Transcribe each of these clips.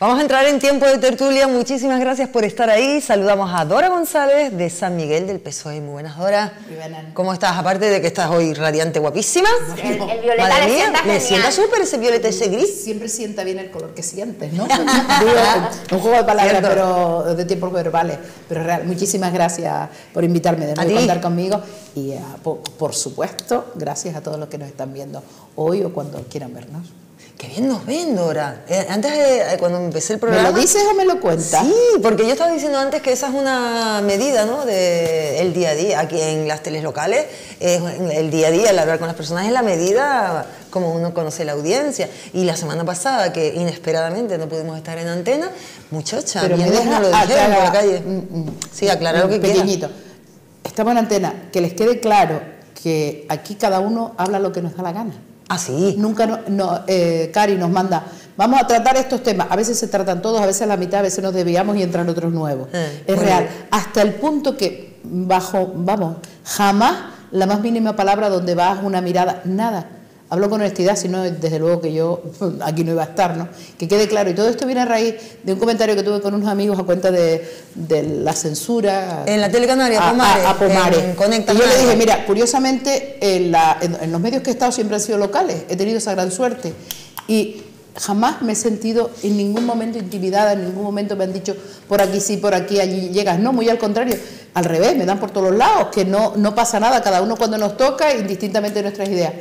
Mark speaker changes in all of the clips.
Speaker 1: Vamos a entrar en tiempo de tertulia. Muchísimas gracias por estar ahí. Saludamos a Dora González de San Miguel del PSOE. Muy buenas, Dora.
Speaker 2: Muy buenas.
Speaker 1: ¿Cómo estás? Aparte de que estás hoy radiante, guapísima.
Speaker 3: El violeta
Speaker 1: Madre
Speaker 3: le
Speaker 1: mía,
Speaker 3: sienta
Speaker 1: le
Speaker 3: genial.
Speaker 1: sienta súper ese violeta, ese gris.
Speaker 2: Siempre sienta bien el color que sientes, ¿no? Digo, un juego de palabras,
Speaker 1: Cierto.
Speaker 2: pero de tiempos verbales. Pero real, muchísimas gracias por invitarme de nuevo a contar conmigo. Y por supuesto, gracias a todos los que nos están viendo hoy o cuando quieran vernos.
Speaker 1: Qué bien nos ven, Dora. Antes de cuando empecé el programa...
Speaker 2: ¿Me lo dices o me lo cuentas?
Speaker 1: Sí, porque yo estaba diciendo antes que esa es una medida, ¿no?, del día a día. Aquí en las teles locales, el día a día, el hablar con las personas es la medida como uno conoce la audiencia. Y la semana pasada, que inesperadamente no pudimos estar en antena, muchacha,
Speaker 2: pero me
Speaker 1: bien
Speaker 2: deja
Speaker 1: nos lo dijeron por la calle.
Speaker 2: Sí,
Speaker 1: aclarar lo que
Speaker 2: pequeñito. Estamos en antena, que les quede claro que aquí cada uno habla lo que nos da la gana.
Speaker 1: Ah, sí.
Speaker 2: Nunca Cari nos manda, vamos a tratar estos temas. A veces se tratan todos, a veces a la mitad, a veces nos desviamos y entran otros nuevos. Es real.
Speaker 1: Bien.
Speaker 2: Hasta el punto que jamás la más mínima palabra donde vas una mirada, nada. Hablo con honestidad, si no, desde luego que yo aquí no iba a estar, ¿no? Que quede claro. Y todo esto viene a raíz de un comentario que tuve con unos amigos a cuenta de la censura.
Speaker 1: En la tele canaria,
Speaker 2: a Pomares.
Speaker 1: En Conecta
Speaker 2: y yo le
Speaker 1: Canarias.
Speaker 2: dije, mira, curiosamente, en los medios que he estado siempre han sido locales. He tenido esa gran suerte. Y jamás me he sentido en ningún momento intimidada, en ningún momento me han dicho, por aquí sí, por aquí, allí llegas. No, muy al contrario. Al revés, me dan por todos los lados, que no pasa nada, cada uno cuando nos toca, indistintamente de nuestras ideas.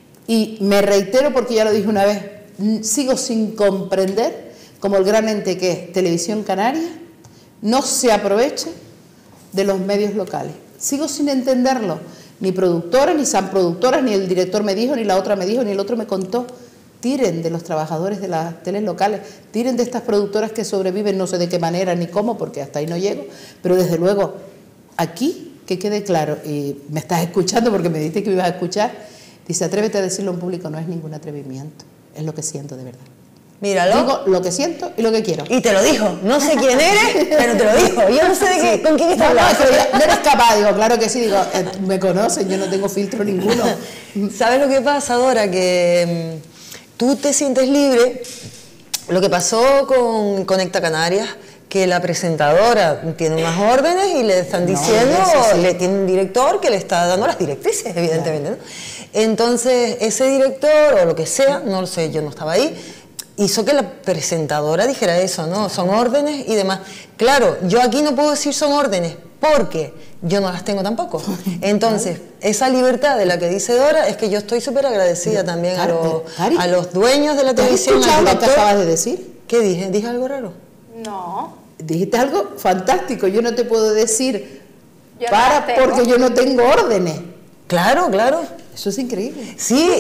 Speaker 2: Y me reitero, porque ya lo dije una vez, sigo sin comprender cómo el gran ente que es Televisión Canaria no se aproveche de los medios locales. Sigo sin entenderlo. Ni productoras, ni san productoras, ni el director me dijo, ni la otra me dijo, ni el otro me contó. Tiren de los trabajadores de las teles locales, tiren de estas productoras que sobreviven, no sé de qué manera ni cómo, porque hasta ahí no llego, pero desde luego, aquí, que quede claro, y me estás escuchando porque me dijiste que me ibas a escuchar. Dice, atrévete a decirlo en público, no es ningún atrevimiento, es lo que siento de verdad.
Speaker 1: Míralo.
Speaker 2: Digo lo que siento y lo que quiero.
Speaker 1: Y te lo dijo. No sé quién eres, pero te lo dijo. Yo no sé con quién estás hablando.
Speaker 2: No eres capaz, digo, claro que sí, digo, me conocen, yo no tengo filtro ninguno.
Speaker 1: ¿Sabes lo que pasa, Dora? Que tú te sientes libre. Lo que pasó con Conecta Canarias, que la presentadora tiene unas órdenes y le están diciendo,
Speaker 2: sí.
Speaker 1: le tiene un director que le está dando las directrices, evidentemente, ¿no? Entonces, ese director, o lo que sea, no lo sé, yo no estaba ahí, hizo que la presentadora dijera eso, ¿no? Son órdenes y demás. Claro, yo aquí no puedo decir son órdenes, porque yo no las tengo tampoco. Entonces, esa libertad de la que dice Dora, es que yo estoy súper agradecida también a los dueños de la televisión.
Speaker 2: ¿Has escuchado lo que acabas de decir?
Speaker 1: ¿Qué dije? ¿Dije algo raro?
Speaker 3: No.
Speaker 2: Dijiste algo fantástico, yo no te puedo decir
Speaker 3: Yo no las tengo.
Speaker 2: porque yo no tengo órdenes.
Speaker 1: Claro, claro.
Speaker 2: Eso es increíble.
Speaker 1: Sí,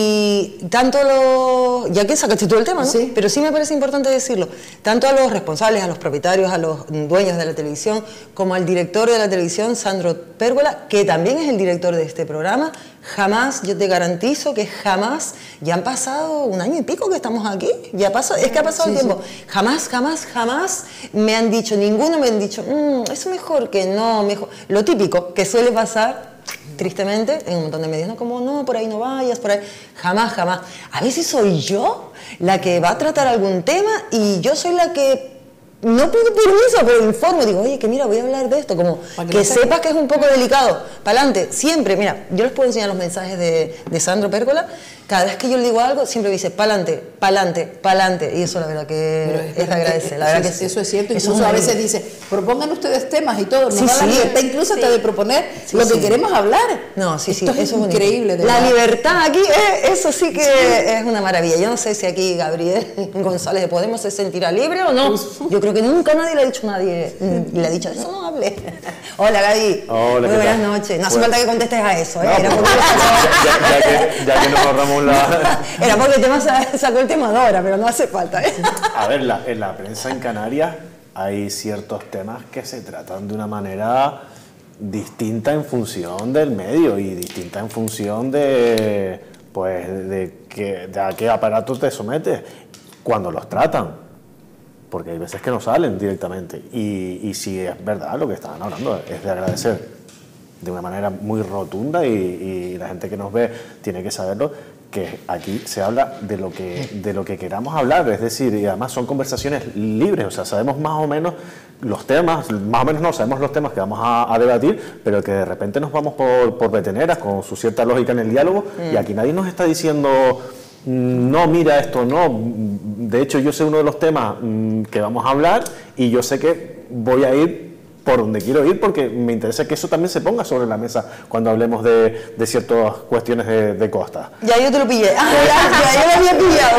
Speaker 1: y tanto ya que sacaste tú el tema, ¿no?
Speaker 2: Sí.
Speaker 1: Pero sí me parece importante decirlo, tanto a los responsables, a los propietarios, a los dueños de la televisión, como al director de la televisión, Sandro Pérgola, que también es el director de este programa, jamás, yo te garantizo que jamás, ya han pasado 1 año y pico que estamos aquí, ya pasó, es que ha pasado el tiempo, jamás me han dicho, ninguno me han dicho, es mejor que no, mejor, lo típico que suele pasar, tristemente, en un montón de medios, ¿no? Como, no, por ahí no vayas, por ahí, jamás. A veces soy yo la que va a tratar algún tema y yo soy la que no pido permiso, pero informo, digo, oye, que mira, voy a hablar de esto, como que sepas que es un poco delicado, para adelante, siempre, mira, yo les puedo enseñar los mensajes de Sandro Pérgola, cada vez que yo le digo algo, siempre me dice, pa'lante, y eso la verdad que es de agradecer, la verdad que sí.
Speaker 2: Eso es cierto,
Speaker 1: Eso
Speaker 2: incluso
Speaker 1: es
Speaker 2: a veces dice, propongan ustedes temas y todo, nos da la
Speaker 1: sí.
Speaker 2: libertad incluso hasta de proponer lo que queremos hablar.
Speaker 1: No, sí,
Speaker 2: Esto es
Speaker 1: eso es
Speaker 2: increíble.
Speaker 1: La libertad aquí, eso sí que es una maravilla. Yo no sé si aquí Gabriel González de Podemos se sentirá libre o no. Yo creo que nunca nadie le ha dicho le ha dicho, eso no hable. Hola, Gaby.
Speaker 4: Hola,
Speaker 1: muy buenas noches. No hace falta que contestes a eso, ¿eh?
Speaker 4: No, ya que nos ahorramos la...
Speaker 1: Era porque el tema sacó el tema Dora, pero no hace falta, ¿eh?
Speaker 4: A ver, en la prensa en Canarias hay ciertos temas que se tratan de una manera distinta en función del medio y distinta en función de a qué aparato te sometes cuando los tratan, porque hay veces que no salen directamente y si es verdad lo que estaban hablando, es de agradecer. de una manera muy rotunda y la gente que nos ve tiene que saberlo, que aquí se habla de lo que queramos hablar, es decir, y además son conversaciones libres, o sea, sabemos más o menos los temas, más o menos no sabemos los temas que vamos a debatir, pero que de repente nos vamos por beteneras con su cierta lógica en el diálogo, y aquí nadie nos está diciendo no, mira esto, no. De hecho, yo sé uno de los temas que vamos a hablar y yo sé que voy a ir por donde quiero ir porque me interesa que eso también se ponga sobre la mesa cuando hablemos de ciertas cuestiones de costa.
Speaker 1: Ya yo te lo pillé. Ya yo lo había pillado.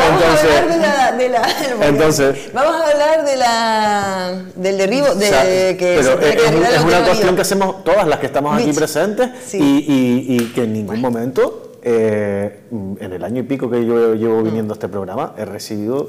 Speaker 1: Vamos a hablar del derribo.
Speaker 4: Pero es una cuestión que hacemos todas las que estamos aquí presentes, y que en ningún momento, en el año y pico que yo llevo viniendo a este programa, he recibido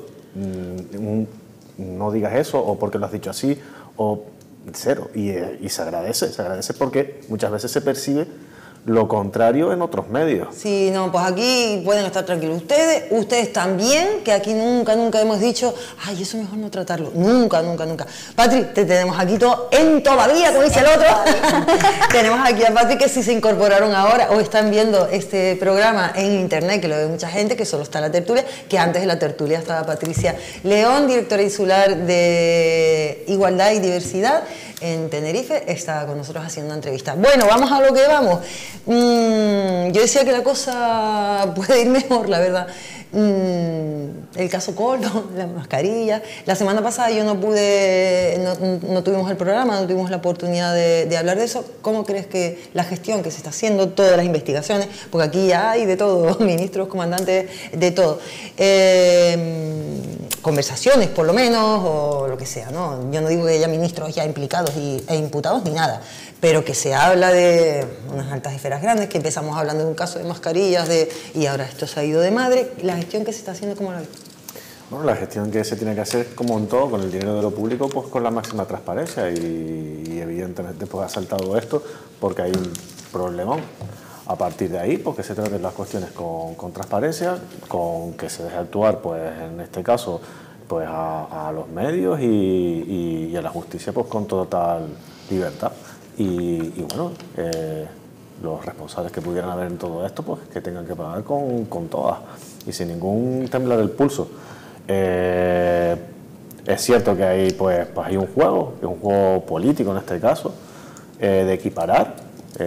Speaker 4: no digas eso, o porque lo has dicho así, o cero, y se agradece porque muchas veces se percibe lo contrario en otros medios.
Speaker 1: Sí, no, pues aquí pueden estar tranquilos ustedes también, que aquí nunca hemos dicho, ay, eso mejor no tratarlo, nunca. Patri, te tenemos aquí todo en todavía, como dice el otro. Tenemos aquí a Patri, que si se incorporaron ahora o están viendo este programa en internet, que lo ve mucha gente, que solo está la tertulia, que antes de la tertulia estaba Patricia León, directora insular de Igualdad y Diversidad en Tenerife, está con nosotros haciendo una entrevista. Bueno, vamos a lo que vamos. Yo decía que la cosa puede ir mejor, la verdad. El caso Colo, las mascarillas. La semana pasada yo no tuvimos el programa, no tuvimos la oportunidad de hablar de eso. ¿Cómo crees que la gestión que se está haciendo, todas las investigaciones, porque aquí ya hay de todo, ministros, comandantes, de todo, conversaciones por lo menos, o lo que sea, ¿no? Yo no digo que haya ministros ya implicados e imputados ni nada, pero que se habla de unas altas esferas grandes, que empezamos hablando de un caso de mascarillas, y ahora esto se ha ido de madre. La gestión que se está haciendo, ¿cómo la ves?
Speaker 4: Bueno, la gestión que se tiene que hacer, como en todo, con el dinero de lo público, pues con la máxima transparencia, y evidentemente pues ha saltado esto porque hay un problemón. A partir de ahí, pues que se traten las cuestiones con transparencia, con que se deje actuar, pues en este caso, pues a los medios y a la justicia, pues con total libertad. Y bueno, los responsables que pudieran haber en todo esto, pues que tengan que pagar con todas y sin ningún temblar el pulso. Es cierto que hay un juego, que es un juego político en este caso, de equiparar,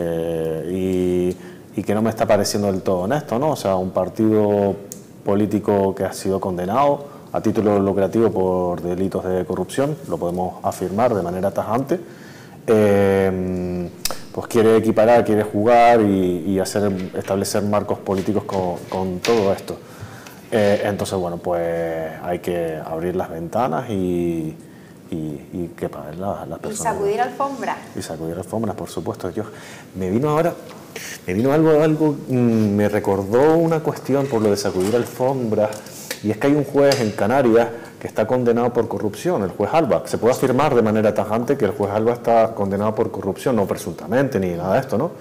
Speaker 4: y que no me está pareciendo del todo honesto, ¿no? O sea, un partido político que ha sido condenado a título lucrativo por delitos de corrupción, lo podemos afirmar de manera tajante, pues quiere equiparar, quiere jugar y establecer marcos políticos con todo esto. Entonces, bueno, pues hay que abrir las ventanas y que paguen las personas.
Speaker 3: Y sacudir alfombra.
Speaker 4: Y sacudir alfombras, por supuesto. Me vino algo, me recordó una cuestión por lo de sacudir alfombras, y es que hay un juez en Canarias que está condenado por corrupción, el juez Alba. Se puede afirmar de manera tajante que el juez Alba está condenado por corrupción, no presuntamente ni nada de esto, ¿no?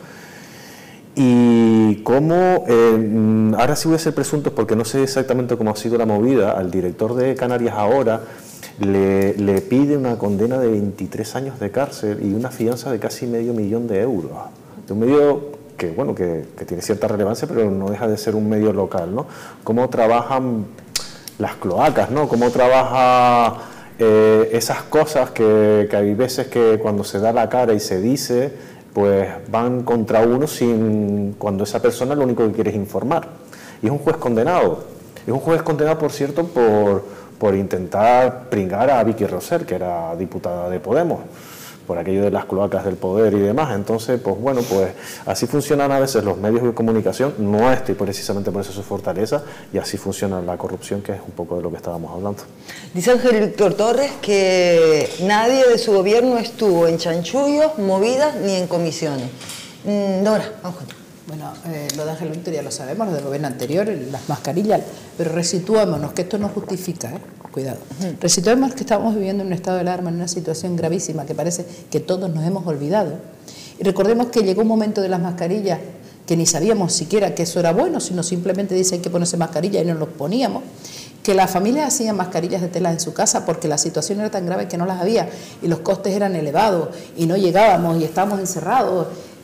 Speaker 4: Y cómo, ahora sí voy a ser presunto porque no sé exactamente cómo ha sido la movida, al director de Canarias ahora le pide una condena de 23 años de cárcel y una fianza de casi $500.000 de euros. De un medio que, bueno, que tiene cierta relevancia, pero no deja de ser un medio local, ¿no? Cómo trabajan las cloacas, ¿no? Cómo trabaja esas cosas que hay veces que cuando se da la cara y se dice, pues van contra uno cuando esa persona lo único que quiere es informar. Y es un juez condenado. Es un juez condenado, por cierto, por intentar pringar a Vicky Roser, que era diputada de Podemos, por aquello de las cloacas del poder y demás. Entonces, pues bueno, pues así funcionan a veces los medios de comunicación, no y precisamente por eso su fortaleza, y así funciona la corrupción, que es un poco de lo que estábamos hablando.
Speaker 1: Dice Ángel Víctor Torres que nadie de su gobierno estuvo en chanchullos, movidas ni en comisiones. Dora, vamos con.
Speaker 2: Bueno, lo de Ángel Víctor ya lo sabemos, lo del gobierno anterior, las mascarillas, pero resituémonos, que esto no justifica, cuidado. Resituémonos que estamos viviendo en un estado de alarma, en una situación gravísima que parece que todos nos hemos olvidado. Y recordemos que llegó un momento de las mascarillas que ni sabíamos siquiera que eso era bueno, sino simplemente dice hay que ponerse mascarilla y nos los poníamos, que las familias hacían mascarillas de tela en su casa porque la situación era tan grave que no las había y los costes eran elevados y no llegábamos y estábamos encerrados.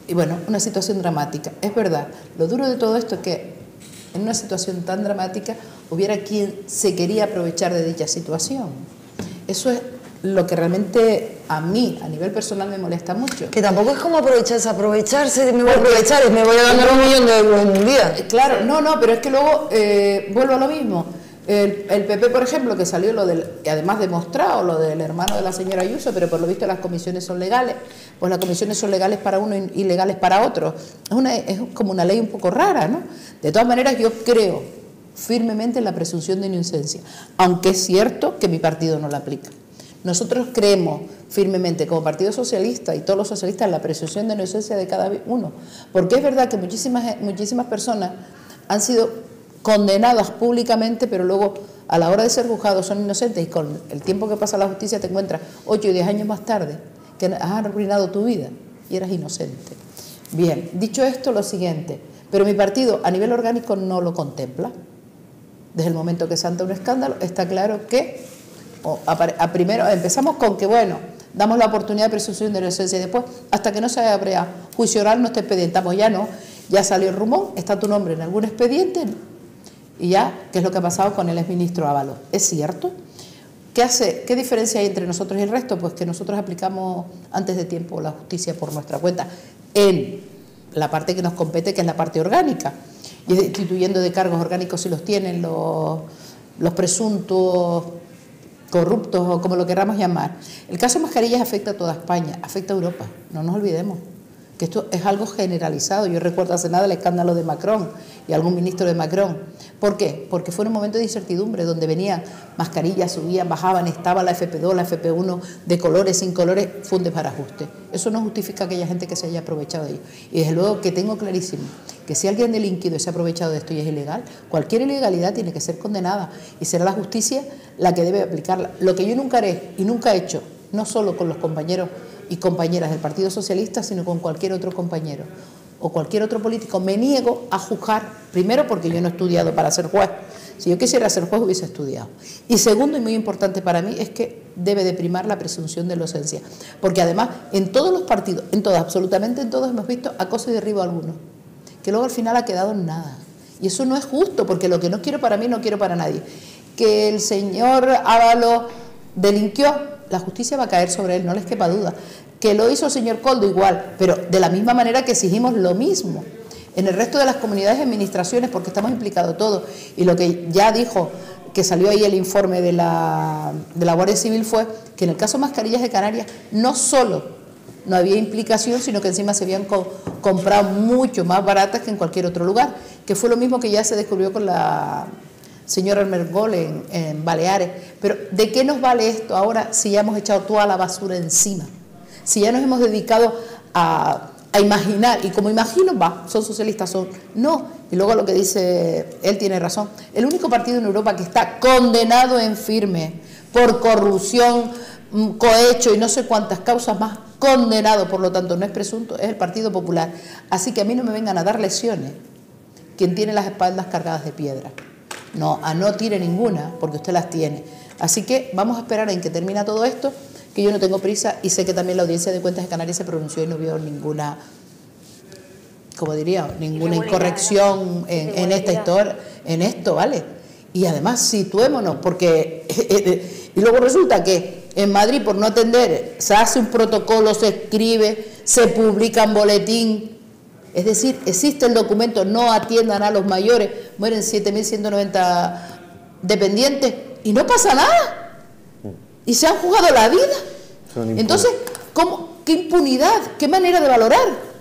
Speaker 2: Y bueno, una situación dramática. Es verdad, lo duro de todo esto es que en una situación tan dramática hubiera quien se quería aprovechar de dicha situación. Eso es lo que realmente a mí, a nivel personal, me molesta mucho.
Speaker 1: Que tampoco es como aprovecharse, me voy a aprovechar, me voy a ganar 1 millón de euros en un día.
Speaker 2: Claro, no, pero es que luego vuelvo a lo mismo. El PP, por ejemplo, que salió lo del, y además demostrado lo del hermano de la señora Ayuso, pero por lo visto las comisiones son legales, pues las comisiones son legales para uno y ilegales para otro. Es como una ley un poco rara, ¿no? De todas maneras, yo creo firmemente en la presunción de inocencia, aunque es cierto que mi partido no la aplica. Nosotros creemos firmemente, como Partido Socialista y todos los socialistas, en la presunción de inocencia de cada uno, porque es verdad que muchísimas personas han sido condenadas públicamente, pero luego a la hora de ser juzgados son inocentes y con el tiempo que pasa la justicia te encuentras 8 y 10 años más tarde que has arruinado tu vida y eras inocente. Bien, dicho esto, lo siguiente, pero mi partido a nivel orgánico no lo contempla. Desde el momento que se anta un escándalo, está claro que primero empezamos con que, bueno, damos la oportunidad de presunción de inocencia y después, hasta que no se haya juicio oral, no te expedientamos, ya no, ya salió el rumor, está tu nombre en algún expediente y ya, ¿qué es lo que ha pasado con el exministro Ábalos? ¿Es cierto? ¿Qué diferencia hay entre nosotros y el resto? Pues que nosotros aplicamos antes de tiempo la justicia por nuestra cuenta en la parte que nos compete, que es la parte orgánica, y destituyendo de cargos orgánicos si los tienen los presuntos corruptos o como lo queramos llamar. El caso Mascarillas afecta a toda España, afecta a Europa, no nos olvidemos que esto es algo generalizado. Yo recuerdo hace nada el escándalo de Macron y algún ministro de Macron. ¿Por qué? Porque fue un momento de incertidumbre donde venían mascarillas, subían, bajaban, estaba la FP2, la FP1 de colores, sin colores, fue un desbarajuste. Eso no justifica a aquella gente que se haya aprovechado de ello. Y desde luego que tengo clarísimo que si alguien delinquido se ha aprovechado de esto y es ilegal, cualquier ilegalidad tiene que ser condenada y será la justicia la que debe aplicarla. Lo que yo nunca haré y nunca he hecho, no solo con los compañeros y compañeras del Partido Socialista, sino con cualquier otro compañero o cualquier otro político, me niego a juzgar, primero porque yo no he estudiado para ser juez. Si yo quisiera ser juez hubiese estudiado. Y segundo, y muy importante para mí, es que debe de primar la presunción de inocencia, porque además en todos los partidos, en todos, absolutamente en todos, hemos visto acoso y derribo a algunos, que luego al final ha quedado en nada. Y eso no es justo, porque lo que no quiero para mí no quiero para nadie. Que el señor Ábalos delinquió, la justicia va a caer sobre él, no les quepa duda. Que lo hizo el señor Koldo igual, pero de la misma manera que exigimos lo mismo en el resto de las comunidades y administraciones, porque estamos implicados todos. Y lo que ya dijo, que salió ahí el informe de la Guardia Civil, fue que en el caso Mascarillas de Canarias no solo no había implicación, sino que encima se habían comprado mucho más baratas que en cualquier otro lugar, que fue lo mismo que ya se descubrió con la señora Armengol en Baleares. Pero ¿de qué nos vale esto ahora si ya hemos echado toda la basura encima? Si ya nos hemos dedicado a imaginar, y como imagino, son socialistas, no, y luego lo que dice, él tiene razón, el único partido en Europa que está condenado en firme por corrupción, cohecho y no sé cuántas causas más, condenado, por lo tanto no es presunto, es el Partido Popular. Así que a mí no me vengan a dar lesiones quien tiene las espaldas cargadas de piedra. No tire ninguna, porque usted las tiene. Así que vamos a esperar en que termina todo esto, que yo no tengo prisa, y sé que también la Audiencia de Cuentas de Canarias se pronunció y no vio ninguna, como diría, ninguna incorrección en esta historia, en esto, ¿vale? Y además situémonos, porque y luego resulta que en Madrid, por no atender, se hace un protocolo, se escribe, se publica en boletín, es decir, existe el documento, no atiendan a los mayores, mueren 7.190 dependientes y no pasa nada. Y se han jugado la vida. Entonces, ¿qué impunidad? ¿Qué manera de valorar?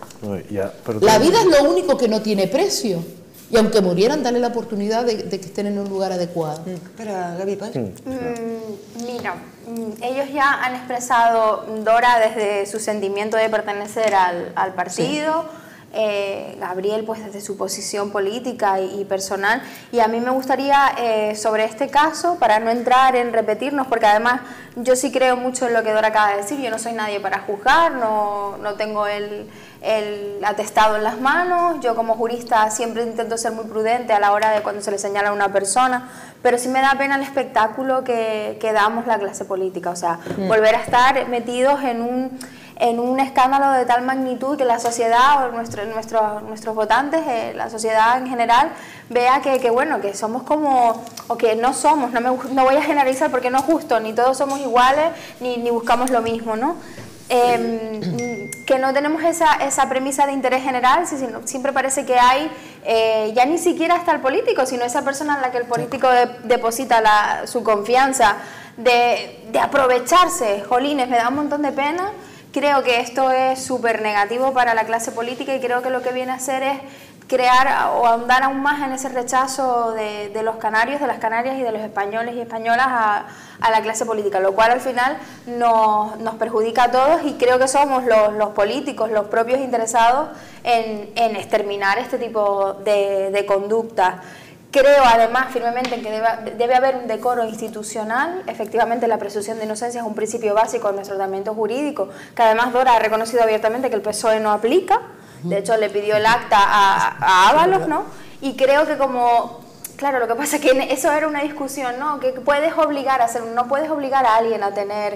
Speaker 2: La vida es lo único que no tiene precio. Y aunque murieran, darle la oportunidad de que estén en un lugar adecuado.
Speaker 1: Espera, Gaby, ¿vale?
Speaker 3: Mira, ellos ya han expresado, Dora, desde su sentimiento de pertenecer al partido. Sí. Gabriel, pues desde su posición política y personal, y a mí me gustaría sobre este caso, para no entrar en repetirnos, porque además yo sí creo mucho en lo que Dora acaba de decir, yo no soy nadie para juzgar, no tengo el atestado en las manos, yo como jurista siempre intento ser muy prudente a la hora de cuando se le señala a una persona, pero sí me da pena el espectáculo que damos la clase política, o sea, volver a estar metidos en en un escándalo de tal magnitud que la sociedad o nuestros votantes, la sociedad en general, vea que bueno, que somos como, o que no somos, no voy a generalizar porque no es justo, ni todos somos iguales, ni buscamos lo mismo, ¿no? Que no tenemos esa premisa de interés general, sino siempre parece que hay, ya ni siquiera hasta el político, sino esa persona en la que el político deposita su confianza, de aprovecharse. Jolines, me da un montón de pena. Creo que esto es súper negativo para la clase política y creo que lo que viene a hacer es crear o ahondar aún más en ese rechazo de los canarios, de las Canarias y de los españoles y españolas a la clase política, lo cual al final nos perjudica a todos y creo que somos los políticos, los propios interesados en exterminar este tipo de conductas. Creo además firmemente que debe haber un decoro institucional. Efectivamente, la presunción de inocencia es un principio básico en nuestro ordenamiento jurídico, que además Dora ha reconocido abiertamente que el PSOE no aplica. De hecho, le pidió el acta a Ábalos, ¿no? Y creo que claro, lo que pasa es que eso era una discusión, ¿no? Que puedes obligar a hacer, no puedes obligar a alguien a tener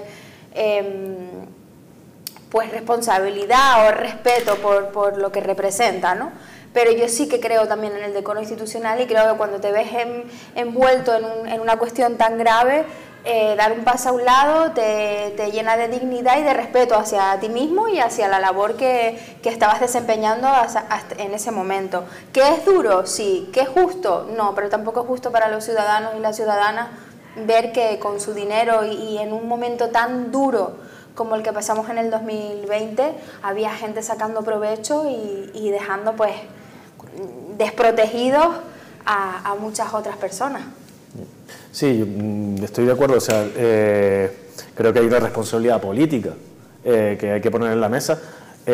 Speaker 3: pues responsabilidad o respeto por lo que representa, ¿no? Pero yo sí que creo también en el decoro institucional y creo que cuando te ves envuelto en una cuestión tan grave, dar un paso a un lado te llena de dignidad y de respeto hacia ti mismo y hacia la labor que estabas desempeñando hasta en ese momento. ¿Que es duro? Sí. ¿Que es justo? No, pero tampoco es justo para los ciudadanos y las ciudadanas ver que con su dinero y en un momento tan duro como el que pasamos en el 2020, había gente sacando provecho y dejando pues desprotegidos a muchas otras personas.
Speaker 4: Sí, estoy de acuerdo, o sea, creo que hay una responsabilidad política que hay que poner en la mesa, y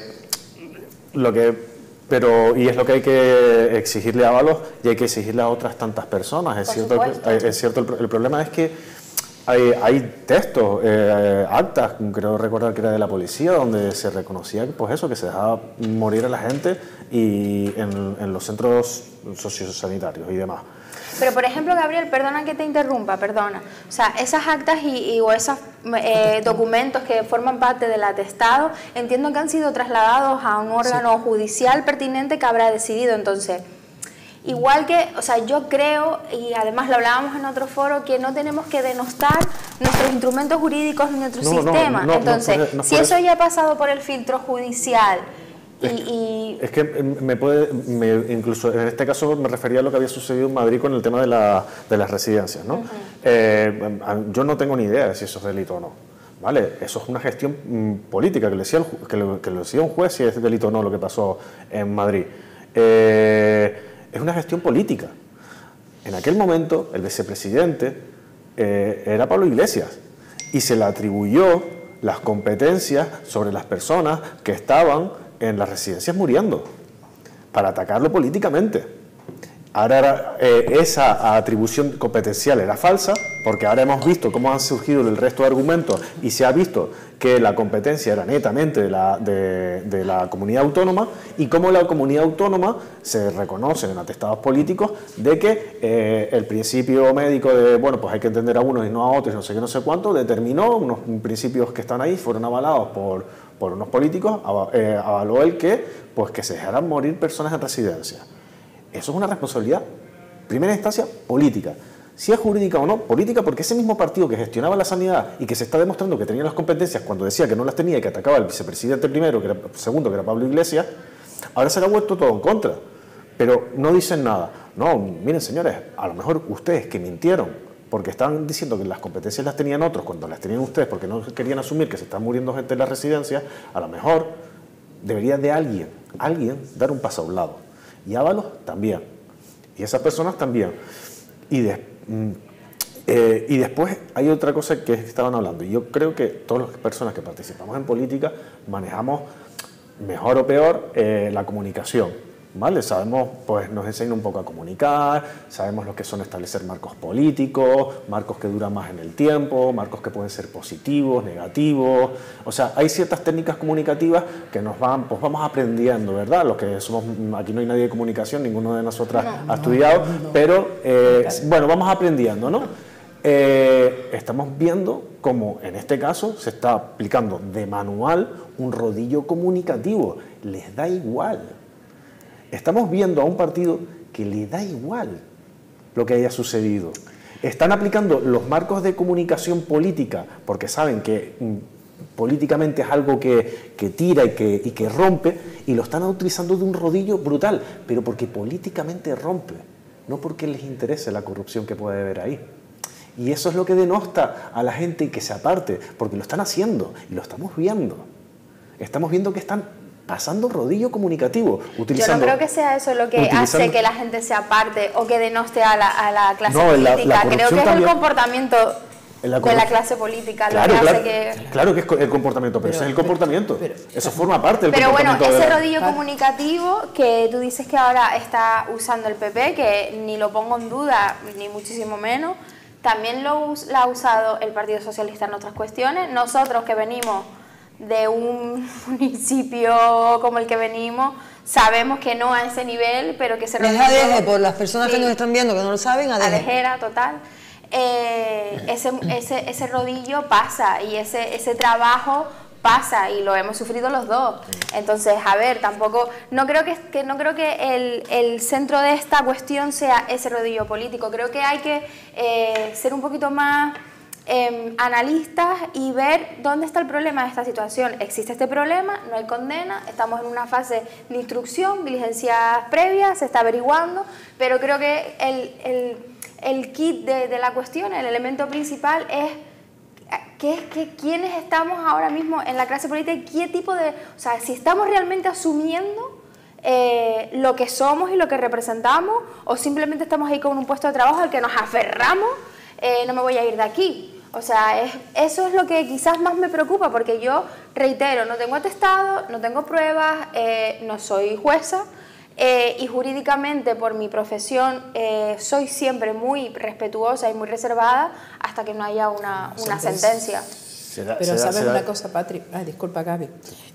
Speaker 4: es lo que hay que exigirle a Ábalos y hay que exigirle a otras tantas personas. Es cierto, el problema es que hay textos, actas, creo recordar que era de la policía, donde se reconocía pues eso, que se dejaba morir a la gente y en los centros sociosanitarios y demás.
Speaker 3: Pero, por ejemplo, Gabriel, perdona que te interrumpa, perdona. O sea, esas actas o esos documentos que forman parte del atestado, entiendo que han sido trasladados a un órgano judicial pertinente que habrá decidido. Entonces, igual que, o sea, yo creo, y además lo hablábamos en otro foro, que no tenemos que denostar nuestros instrumentos jurídicos ni nuestro sistema. Entonces, si eso ya ha pasado por el filtro judicial... Es
Speaker 4: que incluso en este caso me refería a lo que había sucedido en Madrid con el tema de las residencias, ¿no? Yo no tengo ni idea de si eso es delito o no, ¿vale? Eso es una gestión política que le decía un juez si es delito o no lo que pasó en Madrid. Es una gestión política. En aquel momento el vicepresidente era Pablo Iglesias y se le atribuyó las competencias sobre las personas que estaban en las residencias muriendo, para atacarlo políticamente. Ahora esa atribución competencial era falsa, porque ahora hemos visto cómo han surgido el resto de argumentos y se ha visto que la competencia era netamente de la comunidad autónoma y cómo la comunidad autónoma se reconoce en atestados políticos de que el principio médico de, bueno, pues hay que entender a unos y no a otros, no sé qué, no sé cuánto, determinó unos principios que están ahí, fueron avalados por unos políticos, avaló el que se dejaran morir personas en residencia. Eso es una responsabilidad, primera instancia, política. Si es jurídica o no, política, porque ese mismo partido que gestionaba la sanidad y que se está demostrando que tenía las competencias cuando decía que no las tenía y que atacaba al vicepresidente segundo, que era Pablo Iglesias, ahora se le ha vuelto todo en contra. Pero no dicen nada. No, miren señores, a lo mejor ustedes que mintieron, porque estaban diciendo que las competencias las tenían otros cuando las tenían ustedes, porque no querían asumir que se están muriendo gente en las residencias, a lo mejor debería de alguien dar un paso a un lado. Y Ábalos también. Y esas personas también. Y después hay otra cosa que estaban hablando. Y yo creo que todas las personas que participamos en política manejamos, mejor o peor, la comunicación. ¿Vale? Sabemos, pues nos enseñan un poco a comunicar, sabemos lo que son establecer marcos políticos, marcos que duran más en el tiempo, marcos que pueden ser positivos, negativos. O sea, hay ciertas técnicas comunicativas que vamos aprendiendo, ¿verdad? Los que somos, aquí no hay nadie de comunicación, ninguno de nosotras ha estudiado, pero bueno, vamos aprendiendo, ¿no? estamos viendo cómo en este caso se está aplicando de manual un rodillo comunicativo. Les da igual. Estamos viendo a un partido que le da igual lo que haya sucedido. Están aplicando los marcos de comunicación política porque saben que políticamente es algo que tira y que rompe, y lo están utilizando de un rodillo brutal, pero porque políticamente rompe, no porque les interese la corrupción que puede haber ahí. Y eso es lo que denosta a la gente que se aparte, porque lo están haciendo y lo estamos viendo. Estamos viendo que están pasando rodillo comunicativo.
Speaker 3: Yo no creo que sea eso lo que hace que la gente se aparte o que denoste a la clase política. Creo que es el comportamiento de la clase política lo que hace que...
Speaker 4: Claro que es el comportamiento, pero ese es el comportamiento. Eso forma parte del comportamiento.
Speaker 3: Pero bueno, ese rodillo comunicativo que tú dices que ahora está usando el PP, que ni lo pongo en duda, ni muchísimo menos, también lo ha usado el Partido Socialista en otras cuestiones. Nosotros que venimos de un municipio como el que venimos, sabemos que no a ese nivel, pero que se rodillo...
Speaker 1: Adeje, por las personas que nos están viendo que no lo saben,
Speaker 3: adejera total. Ese rodillo pasa y ese trabajo pasa y lo hemos sufrido los dos. Entonces, a ver, tampoco no creo que el centro de esta cuestión sea ese rodillo político. Creo que hay que ser un poquito más analistas y ver dónde está el problema de esta situación. Existe este problema, no hay condena, estamos en una fase de instrucción, diligencias previas, se está averiguando, pero creo que el kit de la cuestión, el elemento principal es quiénes estamos ahora mismo en la clase política y qué tipo de... O sea, si estamos realmente asumiendo lo que somos y lo que representamos, o simplemente estamos ahí con un puesto de trabajo al que nos aferramos, no me voy a ir de aquí. O sea, eso es lo que quizás más me preocupa, porque yo, reitero, no tengo atestado, no tengo pruebas, no soy jueza, y jurídicamente por mi profesión soy siempre muy respetuosa y muy reservada hasta que no haya una sentencia.
Speaker 2: Pero sabes una cosa, Patri, disculpa Gaby,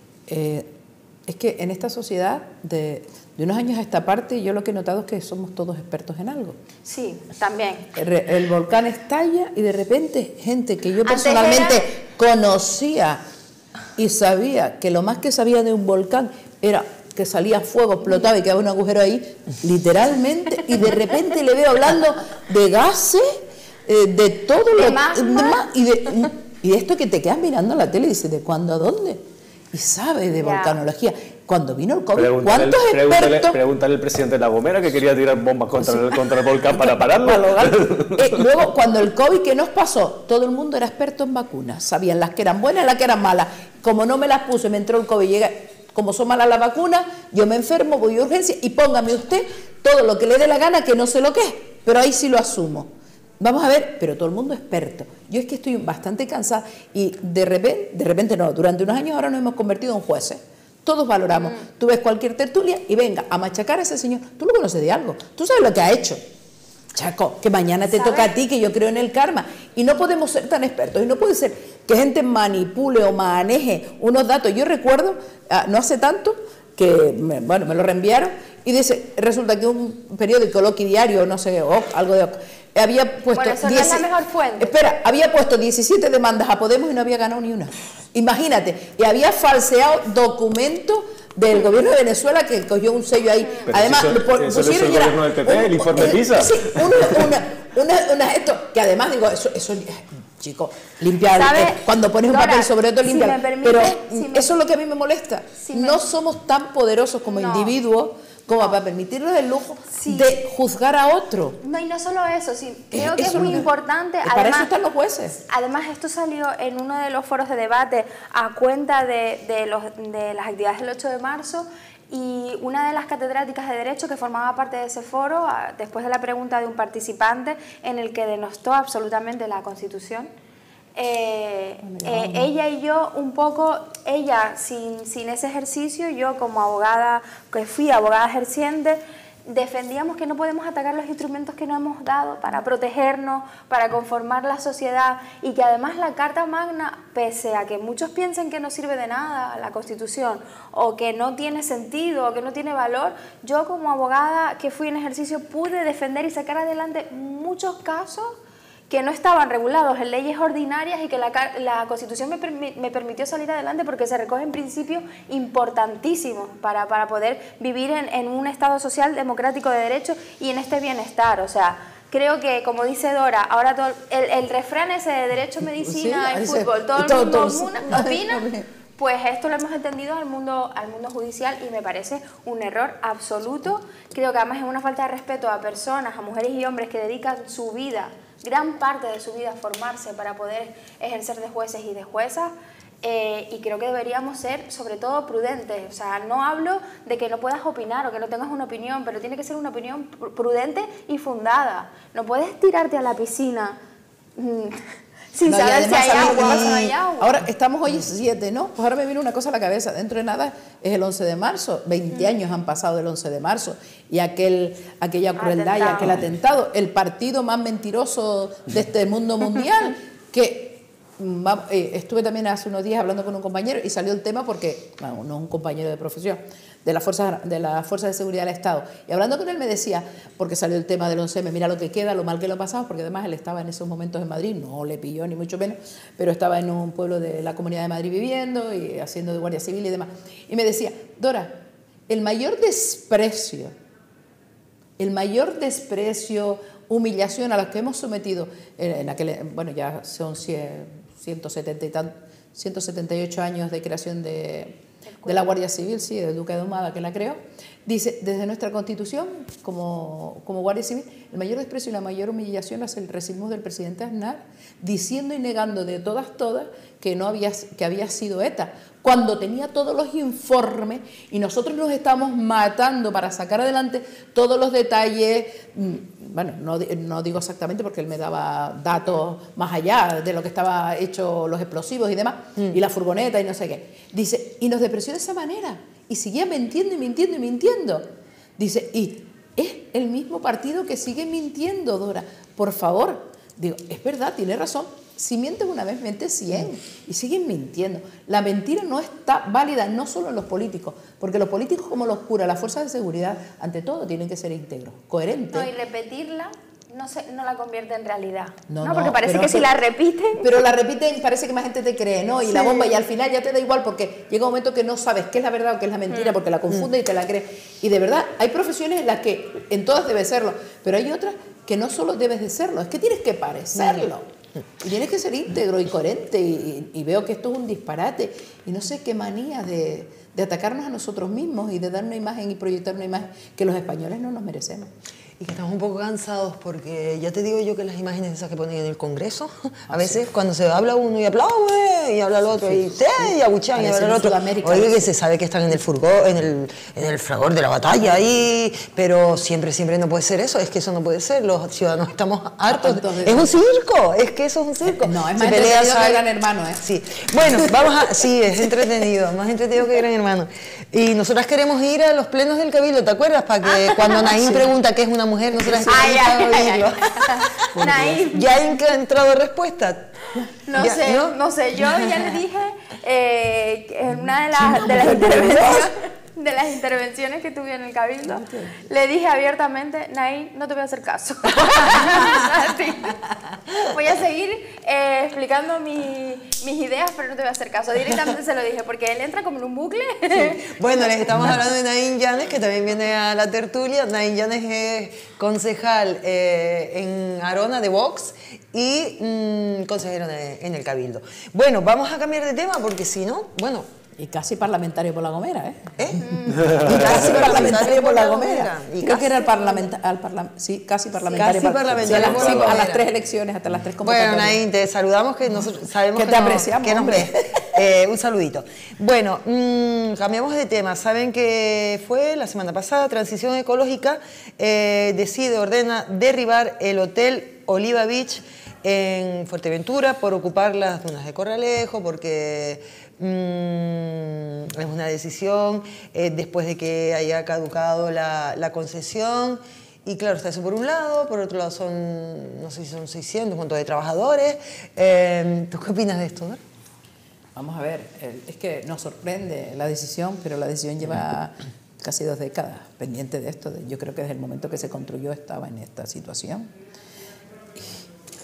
Speaker 2: es que en esta sociedad de unos años a esta parte yo lo que he notado es que somos todos expertos en algo.
Speaker 3: Sí, también.
Speaker 2: El volcán estalla y de repente gente que yo personalmente conocía y sabía que lo más que sabía de un volcán era que salía fuego, explotaba y quedaba un agujero ahí, literalmente, y de repente le veo hablando de gases, de todo lo demás, y de esto que te quedas mirando en la tele y dices, ¿de cuándo a dónde? Y sabe de volcanología. Cuando vino el COVID, ¿cuántos expertos?
Speaker 4: Pregúntale al presidente de La Gomera que quería tirar bombas contra el volcán para pararlo.
Speaker 2: Luego, cuando el COVID, ¿qué nos pasó? Todo el mundo era experto en vacunas. Sabían las que eran buenas y las que eran malas. Como no me las puse, me entró el COVID, como son malas las vacunas, yo me enfermo, voy a urgencia y póngame usted todo lo que le dé la gana, que no sé lo que es, pero ahí sí lo asumo. Vamos a ver, pero todo el mundo es experto. Yo es que estoy bastante cansada y de repente no, durante unos años ahora nos hemos convertido en jueces. Todos valoramos. Tú ves cualquier tertulia y venga a machacar a ese señor. Tú lo conoces de algo, tú sabes lo que ha hecho. Chaco, que mañana te toca a ti, que yo creo en el karma. Y no podemos ser tan expertos. Y no puede ser que gente manipule o maneje unos datos. Yo recuerdo, no hace tanto, que me lo reenviaron, y dice, resulta que un periódico, Loki Diario, no sé, algo de... había puesto...
Speaker 3: Bueno, eso no es la mejor fuente.
Speaker 2: Espera, había puesto 17 demandas a Podemos y no había ganado ni una. Imagínate, y había falseado documentos del gobierno de Venezuela que cogió un sello ahí.
Speaker 4: Pero
Speaker 2: además,
Speaker 4: eso lo hizo el gobierno del PP, el informe PISA.
Speaker 2: Sí, esto, que además digo, eso chico, limpiar, cuando pones un papel sobre otro, limpiar. Pero eso es lo que a mí me molesta. No somos tan poderosos como individuos como para permitirnos el lujo de juzgar a otro.
Speaker 3: No, y no solo eso, creo que es muy importante.
Speaker 2: Además, para eso están los jueces.
Speaker 3: Además, esto salió en uno de los foros de debate a cuenta de las actividades del 8 de marzo, y una de las catedráticas de Derecho que formaba parte de ese foro, después de la pregunta de un participante en el que denostó absolutamente la Constitución, ella y yo un poco, ella sin ese ejercicio, yo como abogada, que fui abogada ejerciente, defendíamos que no podemos atacar los instrumentos que nos hemos dado para protegernos, para conformar la sociedad, y que además la Carta Magna, pese a que muchos piensen que no sirve de nada la Constitución, o que no tiene sentido, o que no tiene valor, yo como abogada que fui en ejercicio pude defender y sacar adelante muchos casos que no estaban regulados en leyes ordinarias y que la Constitución me permitió salir adelante porque se recogen principios importantísimos para poder vivir en un Estado social, democrático, de derecho y en este bienestar. O sea, creo que, como dice Dora, ahora todo el refrán ese de derecho, medicina y fútbol, todo el mundo opina. Pues esto lo hemos entendido al mundo judicial y me parece un error absoluto. Creo que además es una falta de respeto a personas, a mujeres y hombres que dedican su vida, gran parte de su vida, a formarse para poder ejercer de jueces y de juezas. Y creo que deberíamos ser, sobre todo, prudentes. O sea, no hablo de que no puedas opinar o que no tengas una opinión, pero tiene que ser una opinión prudente y fundada. No puedes tirarte a la piscina sin saber si hay agua o no hay agua.
Speaker 2: Ahora, estamos hoy 7, ¿no? Pues ahora me viene una cosa a la cabeza. Dentro de nada es el 11 de marzo. 20 años han pasado del 11 de marzo. Y aquella crueldad y aquel atentado. El partido más mentiroso de este mundo mundial. Que estuve también hace unos días hablando con un compañero y salió el tema porque, bueno, no un compañero de profesión, de las fuerzas de seguridad del Estado. Y hablando con él me decía, porque salió el tema del 11M, mira lo que queda, lo mal que lo pasamos, porque además él estaba en esos momentos en Madrid, no le pilló ni mucho menos, pero estaba en un pueblo de la Comunidad de Madrid viviendo y haciendo de guardia civil y demás. Y me decía, Dora, el mayor desprecio, humillación a los que hemos sometido en aquel, bueno, ya son 178 años de creación de la Guardia Civil, sí, del Duque de Ahumada, que la creó, dice, desde nuestra Constitución, como Guardia Civil, el mayor desprecio y la mayor humillación la recibimos del presidente Aznar, diciendo y negando de todas que había sido ETA, cuando tenía todos los informes y nosotros nos estamos matando para sacar adelante todos los detalles. Bueno, no digo exactamente porque él me daba datos más allá de lo que estaba hecho, los explosivos y demás, y la furgoneta y no sé qué. Dice, y nos despreció de esa manera, y seguía mintiendo y mintiendo y mintiendo. Dice, y es el mismo partido que sigue mintiendo, Dora, por favor. Digo, es verdad, tiene razón. Si mientes una vez, mientes 100 y siguen mintiendo. La mentira no está válida, no solo en los políticos, porque los políticos, como los curas, las fuerzas de seguridad, ante todo tienen que ser íntegros, coherentes.
Speaker 3: No, y repetirla no la convierte en realidad. No, porque parece que si la repiten...
Speaker 2: Pero la repiten, parece que más gente te cree, ¿no? Y sí. La bomba, y al final ya te da igual porque llega un momento que no sabes qué es la verdad o qué es la mentira, porque la confunde y te la crees. Y de verdad, hay profesiones en las que en todas debe serlo, pero hay otras que no solo debes de serlo, es que tienes que parecerlo. Y tienes que ser íntegro y coherente y veo que esto es un disparate y no sé qué manía de atacarnos a nosotros mismos y de dar una imagen y proyectar una imagen que los españoles no nos merecemos.
Speaker 1: Y que estamos un poco cansados porque ya te digo yo que las imágenes esas que ponen en el Congreso, a veces cuando se habla uno y aplaude y habla el otro y abuchean y habla el otro. Oye, que se sabe que están en el furgón, en el fragor de la batalla ahí, pero siempre no puede ser eso, es que eso no puede ser, los ciudadanos estamos hartos. Es un circo, es que eso es un circo.
Speaker 2: No, es más entretenido que Gran Hermano, ¿eh?
Speaker 1: Sí, bueno, sí, es entretenido, más entretenido que Gran Hermano. Y nosotras queremos ir a los plenos del Cabildo, ¿te acuerdas? Para que cuando Naín pregunta qué es una mujer, nosotras queremos oírlo.
Speaker 3: Naín.
Speaker 1: ¿Ya ha entrado respuesta?
Speaker 3: No sé, yo ya le dije en una de las intervenciones que tuve en el Cabildo, le dije abiertamente, Naín, no te voy a hacer caso. Voy a seguir explicando mis ideas, pero no te voy a hacer caso. Directamente se lo dije, porque él entra como en un bucle.
Speaker 1: Sí. Bueno, les estamos hablando de Naín Llanes, que también viene a la tertulia. Naín Llanes es concejal en Arona de Vox y consejero en el Cabildo. Bueno, vamos a cambiar de tema porque si no, bueno...
Speaker 2: Y casi parlamentario por La Gomera, ¿eh?
Speaker 1: Y casi parlamentario por La Gomera.
Speaker 2: Creo que era casi parlamentario.
Speaker 1: Casi parlamentario por La Gomera.
Speaker 2: A las 3 elecciones, hasta las 3 convocatorias.
Speaker 1: Bueno, Naín, te saludamos, que nosotros sabemos
Speaker 2: que te apreciamos.
Speaker 1: Que nos ves. Un saludito. Bueno, cambiamos de tema. Saben que fue la semana pasada, Transición Ecológica ordena derribar el Hotel Oliva Beach en Fuerteventura por ocupar las dunas de Corralejo, porque es una decisión después de que haya caducado la concesión. Y claro, está eso por un lado, por otro lado son, no sé si son 600, un montón de trabajadores. ¿Tú qué opinas de esto, no?
Speaker 2: Vamos a ver, es que nos sorprende la decisión, pero la decisión lleva casi 2 décadas pendiente de esto. Yo creo que desde el momento que se construyó estaba en esta situación.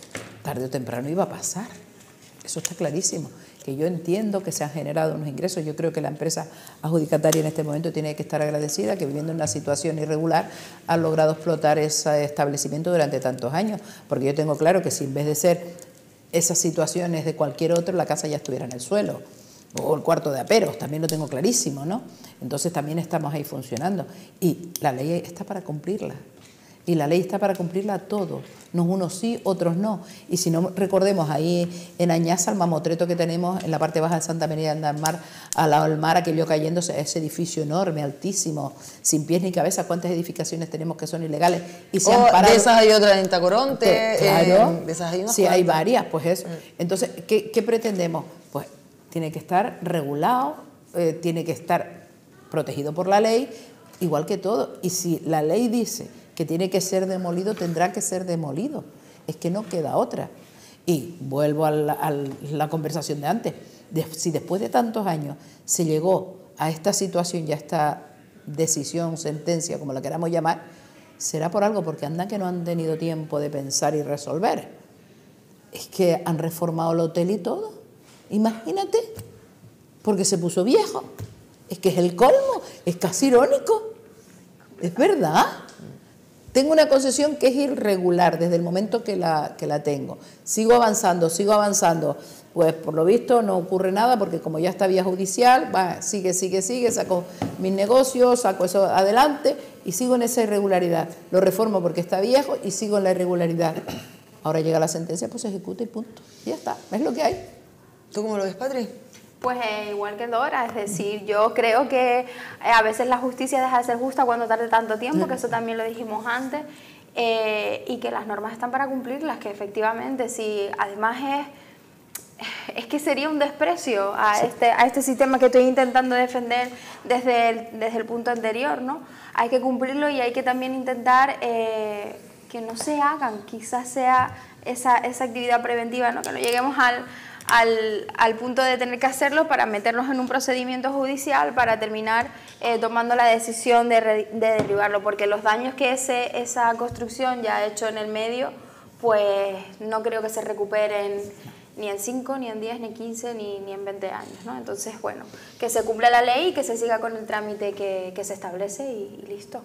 Speaker 2: tarde o temprano iba a pasar. Eso está clarísimo. Que yo entiendo que se han generado unos ingresos. Yo creo que la empresa adjudicataria en este momento tiene que estar agradecida que viviendo en una situación irregular ha logrado explotar ese establecimiento durante tantos años. Porque yo tengo claro que si en vez de ser esas situaciones de cualquier otro, la casa ya estuviera en el suelo. O el cuarto de aperos, también lo tengo clarísimo, ¿no? Entonces también estamos ahí funcionando. Y la ley está para cumplirla. Y la ley está para cumplirla a todos, no unos sí, otros no. Y si no, recordemos ahí en Añaza el mamotreto que tenemos en la parte baja de Santa María del Mar, al lado del mar, aquello cayéndose, ese edificio enorme, altísimo, sin pies ni cabeza. ¿Cuántas edificaciones tenemos que son ilegales? Y se han parado.
Speaker 1: De esas hay otras en Tacoronte,
Speaker 2: claro,
Speaker 1: de esas hay unas
Speaker 2: sí, hay
Speaker 1: cuantas.
Speaker 2: varias, pues eso. Entonces, ¿qué pretendemos? Pues tiene que estar regulado, tiene que estar protegido por la ley, igual que todo. Y si la ley dice que tiene que ser demolido, tendrá que ser demolido. Es que no queda otra. Y vuelvo a la conversación de antes. Si después de tantos años se llegó a esta situación y a esta decisión, sentencia, como la queramos llamar, será por algo, porque andan que no han tenido tiempo de pensar y resolver. Es que han reformado el hotel y todo. Imagínate, porque se puso viejo. Es que es el colmo, es casi irónico. Es verdad. Tengo una concesión que es irregular desde el momento que la tengo. Sigo avanzando. Pues por lo visto no ocurre nada porque como ya está vía judicial, sigue, saco mis negocios, saco eso adelante y sigo en esa irregularidad. Lo reformo porque está viejo y sigo en la irregularidad. Ahora llega la sentencia, pues se ejecuta y punto. Y ya está, es lo que hay.
Speaker 1: ¿Tú cómo lo ves, Patri?
Speaker 3: Pues igual que Dora, es decir, yo creo que a veces la justicia deja de ser justa cuando tarde tanto tiempo, que eso también lo dijimos antes, y que las normas están para cumplirlas, que efectivamente, si además es que sería un desprecio a este sistema que estoy intentando defender desde el punto anterior, ¿no? Hay que cumplirlo y hay que también intentar que no se hagan, quizás sea esa actividad preventiva, ¿no? Que no lleguemos al punto de tener que hacerlo para meternos en un procedimiento judicial para terminar tomando la decisión de derribarlo, porque los daños que esa construcción ya ha hecho en el medio, pues no creo que se recuperen ni en 5, ni en 10, ni en 15, ni en 20 años, ¿no? Entonces, bueno, que se cumpla la ley y que se siga con el trámite que se establece y listo.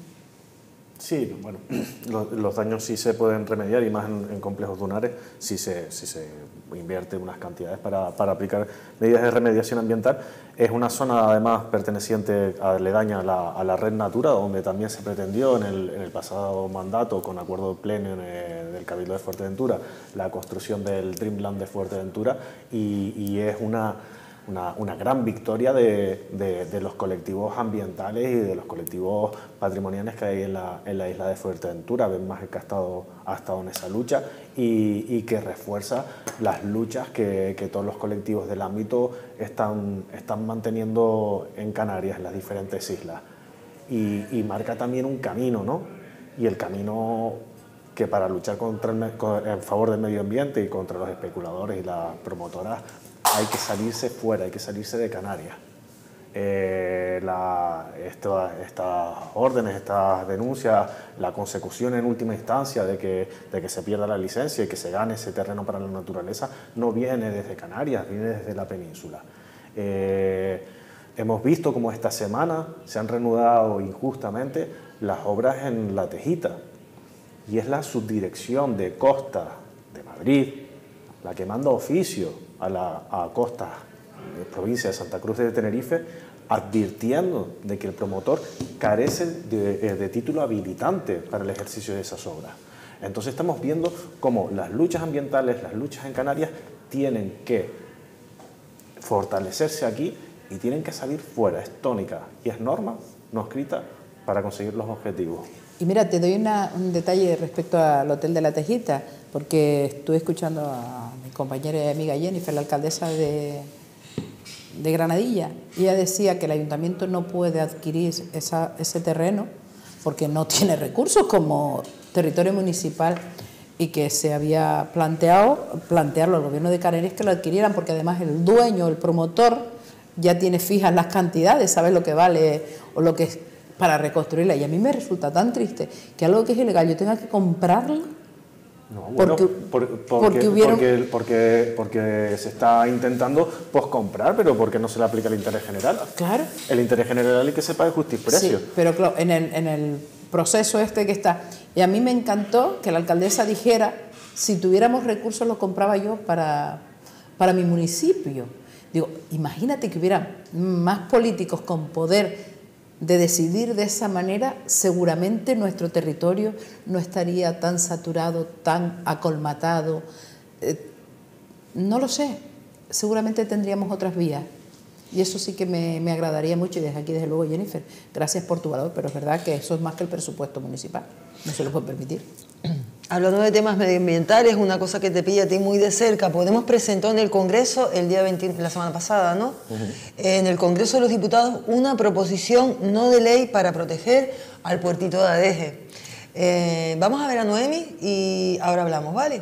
Speaker 4: Sí, bueno, los daños sí se pueden remediar y más en complejos dunares si se invierte unas cantidades para aplicar medidas de remediación ambiental. Es una zona además perteneciente aledaña a la red Natura, donde también se pretendió en el pasado mandato, con acuerdo pleno del Cabildo de Fuerteventura, la construcción del Dreamland de Fuerteventura y es una gran victoria de los colectivos ambientales y de los colectivos patrimoniales que hay en la isla de Fuerteventura. Ven más que ha estado en esa lucha y que refuerza las luchas que todos los colectivos del ámbito están manteniendo en Canarias, en las diferentes islas. Y marca también un camino, ¿no? Y el camino que para luchar en favor del medio ambiente y contra los especuladores y las promotoras hay que salirse fuera, hay que salirse de Canarias. Estas órdenes, estas denuncias, la consecución en última instancia de que se pierda la licencia y que se gane ese terreno para la naturaleza no viene desde Canarias, viene desde la península. Hemos visto cómo esta semana se han reanudado injustamente las obras en La Tejita y es la subdirección de Costa de Madrid la que manda oficio a Costa, provincia de Santa Cruz de Tenerife, advirtiendo de que el promotor carece de título habilitante para el ejercicio de esas obras. Entonces estamos viendo cómo las luchas ambientales, las luchas en Canarias, tienen que fortalecerse aquí y tienen que salir fuera. Es tónica y es norma no escrita para conseguir los objetivos.
Speaker 2: Y mira, te doy un detalle respecto al Hotel de La Tejita, porque estuve escuchando a mi compañera y amiga Jennifer, la alcaldesa de Granadilla, y ella decía que el ayuntamiento no puede adquirir ese terreno porque no tiene recursos como territorio municipal y que se había plantearlo al gobierno de Canarias que lo adquirieran, porque además el dueño, el promotor, ya tiene fijas las cantidades, sabe lo que vale o lo que es para reconstruirla. Y a mí me resulta tan triste que algo que es ilegal yo tenga que comprarlo
Speaker 4: No, bueno, porque se está intentando comprar, pero porque no se le aplica el interés general.
Speaker 2: Claro.
Speaker 4: El interés general es que se pague justo y precio.
Speaker 2: Sí, pero claro, en el proceso este que está. Y a mí me encantó que la alcaldesa dijera, si tuviéramos recursos los compraba yo para mi municipio. Digo, imagínate que hubiera más políticos con poder de decidir de esa manera, seguramente nuestro territorio no estaría tan saturado, tan acolmatado. No lo sé, seguramente tendríamos otras vías. Y eso sí que me agradaría mucho. Y desde aquí, desde luego, Jennifer, gracias por tu valor, pero es verdad que eso es más que el presupuesto municipal. No se lo puede permitir.
Speaker 1: Hablando de temas medioambientales, una cosa que te pilla a ti muy de cerca, Podemos presentó en el Congreso el día 20, la semana pasada, ¿no? En el Congreso de los Diputados una proposición no de ley para proteger al puertito de Adeje. Vamos a ver a Noemi y ahora hablamos, ¿vale?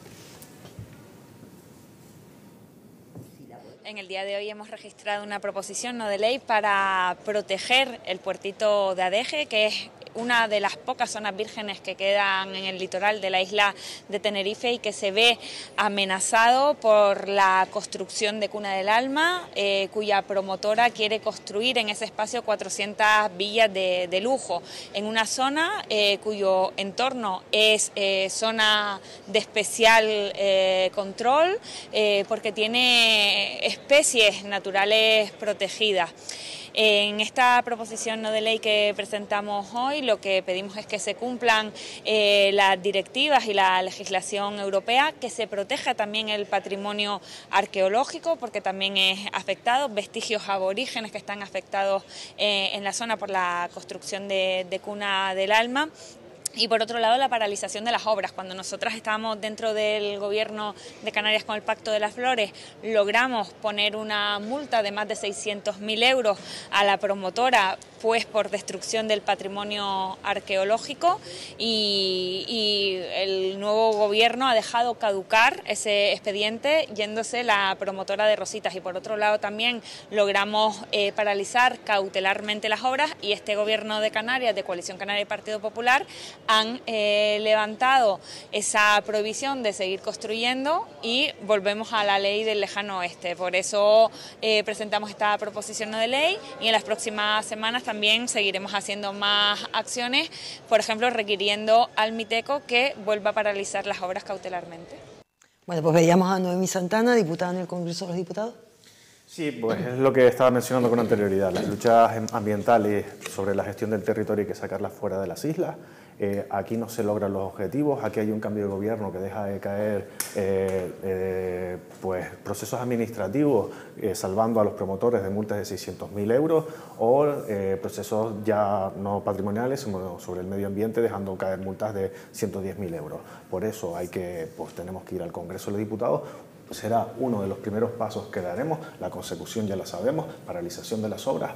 Speaker 5: En el día de hoy hemos registrado una proposición no de ley para proteger el puertito de Adeje, que es una de las pocas zonas vírgenes que quedan en el litoral de la isla de Tenerife y que se ve amenazado por la construcción de Cuna del Alma, cuya promotora quiere construir en ese espacio 400 villas de lujo, en una zona cuyo entorno es zona de especial control, porque tiene especies naturales protegidas. En esta proposición no de ley que presentamos hoy, lo que pedimos es que se cumplan las directivas y la legislación europea, que se proteja también el patrimonio arqueológico, porque también es afectado, vestigios aborígenes que están afectados en la zona por la construcción de Cuna del Alma. Y por otro lado, la paralización de las obras. Cuando nosotras estábamos dentro del Gobierno de Canarias con el Pacto de las Flores, logramos poner una multa de más de 600.000 euros a la promotora, pues por destrucción del patrimonio arqueológico, y el nuevo Gobierno ha dejado caducar ese expediente yéndose la promotora de Rositas. Y por otro lado también logramos paralizar cautelarmente las obras, y este Gobierno de Canarias, de Coalición Canaria y Partido Popular, han levantado esa prohibición de seguir construyendo y volvemos a la ley del lejano oeste. Por eso presentamos esta proposición no de ley, y en las próximas semanas también seguiremos haciendo más acciones, por ejemplo requiriendo al Miteco que vuelva a paralizar las obras cautelarmente.
Speaker 1: Bueno, pues veíamos a Noemi Santana, diputada en el Congreso de los Diputados.
Speaker 4: Sí, pues es lo que estaba mencionando con anterioridad. Las luchas ambientales sobre la gestión del territorio hay que sacarlas fuera de las islas. Aquí no se logran los objetivos, aquí hay un cambio de gobierno que deja de caer pues, procesos administrativos salvando a los promotores de multas de 600.000 euros o procesos ya no patrimoniales, sino sobre el medio ambiente, dejando caer multas de 110.000 euros. Por eso pues, tenemos que ir al Congreso de los Diputados. Será uno de los primeros pasos que daremos. La consecución ya la sabemos, paralización de las obras.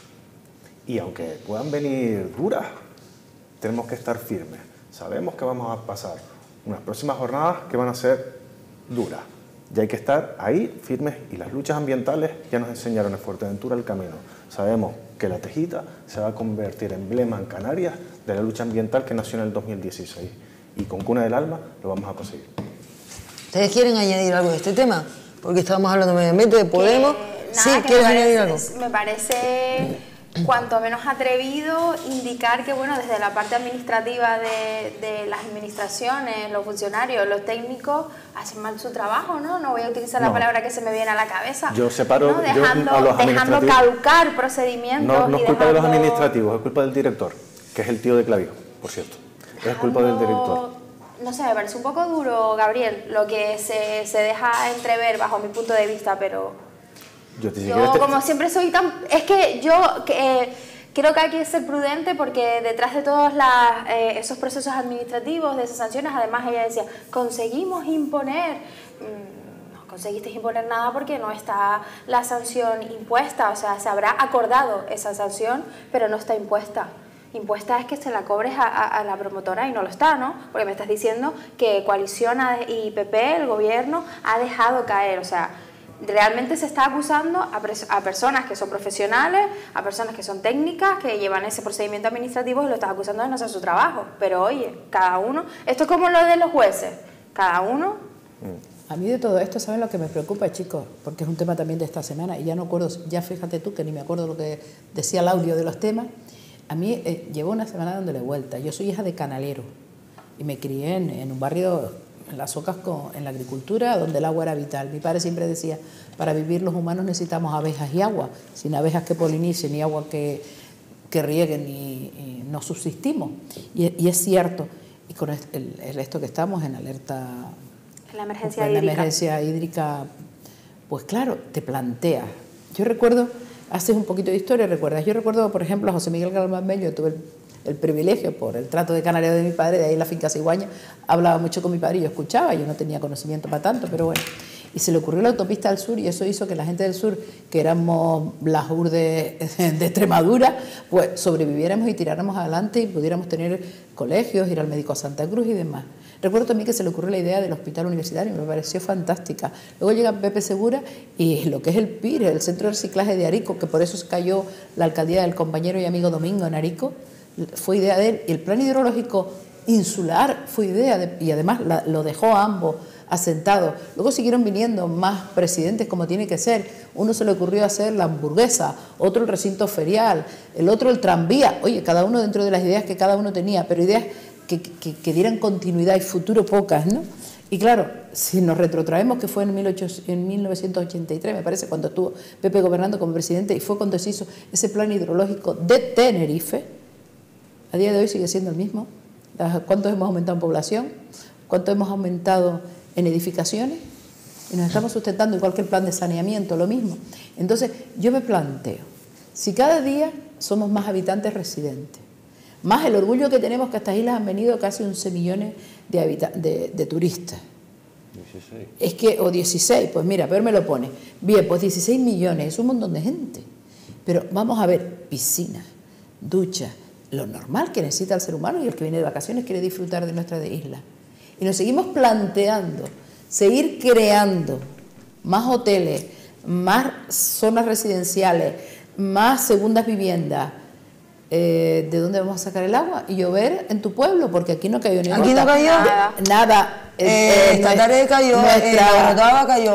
Speaker 4: Y aunque puedan venir duras, tenemos que estar firmes. Sabemos que vamos a pasar unas próximas jornadas que van a ser duras. Y hay que estar ahí firmes, y las luchas ambientales ya nos enseñaron en Fuerteventura el camino. Sabemos que la Tejita se va a convertir en emblema en Canarias de la lucha ambiental que nació en el 2016. Y con Cuna del Alma lo vamos a conseguir.
Speaker 1: ¿Ustedes quieren añadir algo de este tema? Porque estábamos hablando de medio ambiente, de Podemos. Sí, ¿quieres añadir algo?
Speaker 3: Me parece cuanto menos atrevido indicar que, bueno, desde la parte administrativa de las administraciones, los funcionarios, los técnicos, hacen mal su trabajo, ¿no? No voy a utilizar la palabra que se me viene a la cabeza.
Speaker 4: Yo separo,
Speaker 3: ¿no? Dejando caducar procedimientos.
Speaker 4: No es culpa de los administrativos, es culpa del director, que es el tío de Clavijo, por cierto. Es culpa del director.
Speaker 3: No sé, me parece un poco duro, Gabriel, lo que se deja entrever bajo mi punto de vista, pero yo como siempre soy tan... Es que yo creo que hay que ser prudente, porque detrás de todos esos procesos administrativos, de esas sanciones, además ella decía, conseguimos imponer... No conseguiste imponer nada porque no está la sanción impuesta, o sea, se habrá acordado esa sanción, pero no está impuesta. Impuesta es que se la cobres a la promotora, y no lo está, ¿no? Porque me estás diciendo que Coalición y PP, el gobierno, ha dejado caer, o sea, realmente se está acusando a personas que son profesionales, a personas que son técnicas, que llevan ese procedimiento administrativo, y lo estás acusando de no hacer su trabajo. Pero oye, cada uno, esto es como lo de los jueces, cada uno...
Speaker 2: A mí de todo esto, ¿saben lo que me preocupa, chicos? Porque es un tema también de esta semana, y ya no acuerdo, ya fíjate tú que ni me acuerdo lo que decía el audio de los temas. A mí llevo una semana dándole vuelta. Yo soy hija de canalero y me crié en un barrio, en las Ocas, en la agricultura, donde el agua era vital. Mi padre siempre decía, para vivir los humanos necesitamos abejas y agua. Sin abejas que polinicen y agua que rieguen y no subsistimos. Y es cierto. Y con esto que estamos en alerta...
Speaker 3: La emergencia hídrica.
Speaker 2: La emergencia hídrica, pues claro, te plantea. Yo recuerdo, haces un poquito de historia, recuerdas. Yo recuerdo, por ejemplo, a José Miguel Galván Bello, tuve el privilegio, por el trato de canario de mi padre, de ahí en la finca Cigüeña, hablaba mucho con mi padre y yo escuchaba, yo no tenía conocimiento para tanto, pero bueno. Y se le ocurrió la autopista al sur, y eso hizo que la gente del sur, que éramos las urdes de Extremadura, pues sobreviviéramos y tiráramos adelante y pudiéramos tener colegios, ir al médico a Santa Cruz y demás. Recuerdo también que se le ocurrió la idea del hospital universitario y me pareció fantástica. Luego llega Pepe Segura y lo que es el PIR, el Centro de Reciclaje de Arico, que por eso se cayó la alcaldía del compañero y amigo Domingo en Arico, fue idea de él. Y el plan hidrológico insular fue idea de, y además lo dejó a ambos asentados. Luego siguieron viniendo más presidentes, como tiene que ser. Uno se le ocurrió hacer la hamburguesa, otro el recinto ferial, el otro el tranvía. Oye, cada uno dentro de las ideas que cada uno tenía, pero ideas que dieran continuidad y futuro pocas, ¿no? Y claro, si nos retrotraemos, que fue en 1983, me parece, cuando estuvo Pepe gobernando como presidente, y fue cuando se hizo ese plan hidrológico de Tenerife, a día de hoy sigue siendo el mismo. ¿Cuánto hemos aumentado en población? ¿Cuánto hemos aumentado en edificaciones? Y nos estamos sustentando, igual que el plan de saneamiento, lo mismo. Entonces, yo me planteo, si cada día somos más habitantes residentes, más el orgullo que tenemos que a estas islas han venido casi 11 millones de turistas.
Speaker 4: 16.
Speaker 2: Es que, o 16, pues mira, pero me lo pone. Bien, pues 16 millones, es un montón de gente. Pero vamos a ver, piscinas, duchas, lo normal que necesita el ser humano, y el que viene de vacaciones quiere disfrutar de nuestra isla. Y nos seguimos planteando, seguir creando más hoteles, más zonas residenciales, más segundas viviendas. ¿De dónde vamos a sacar el agua? Y llover en tu pueblo, porque aquí no cayó ni gota.
Speaker 1: ¿Aquí no cayó?
Speaker 2: Nada.
Speaker 1: Esta tarde cayó, la Orotava cayó.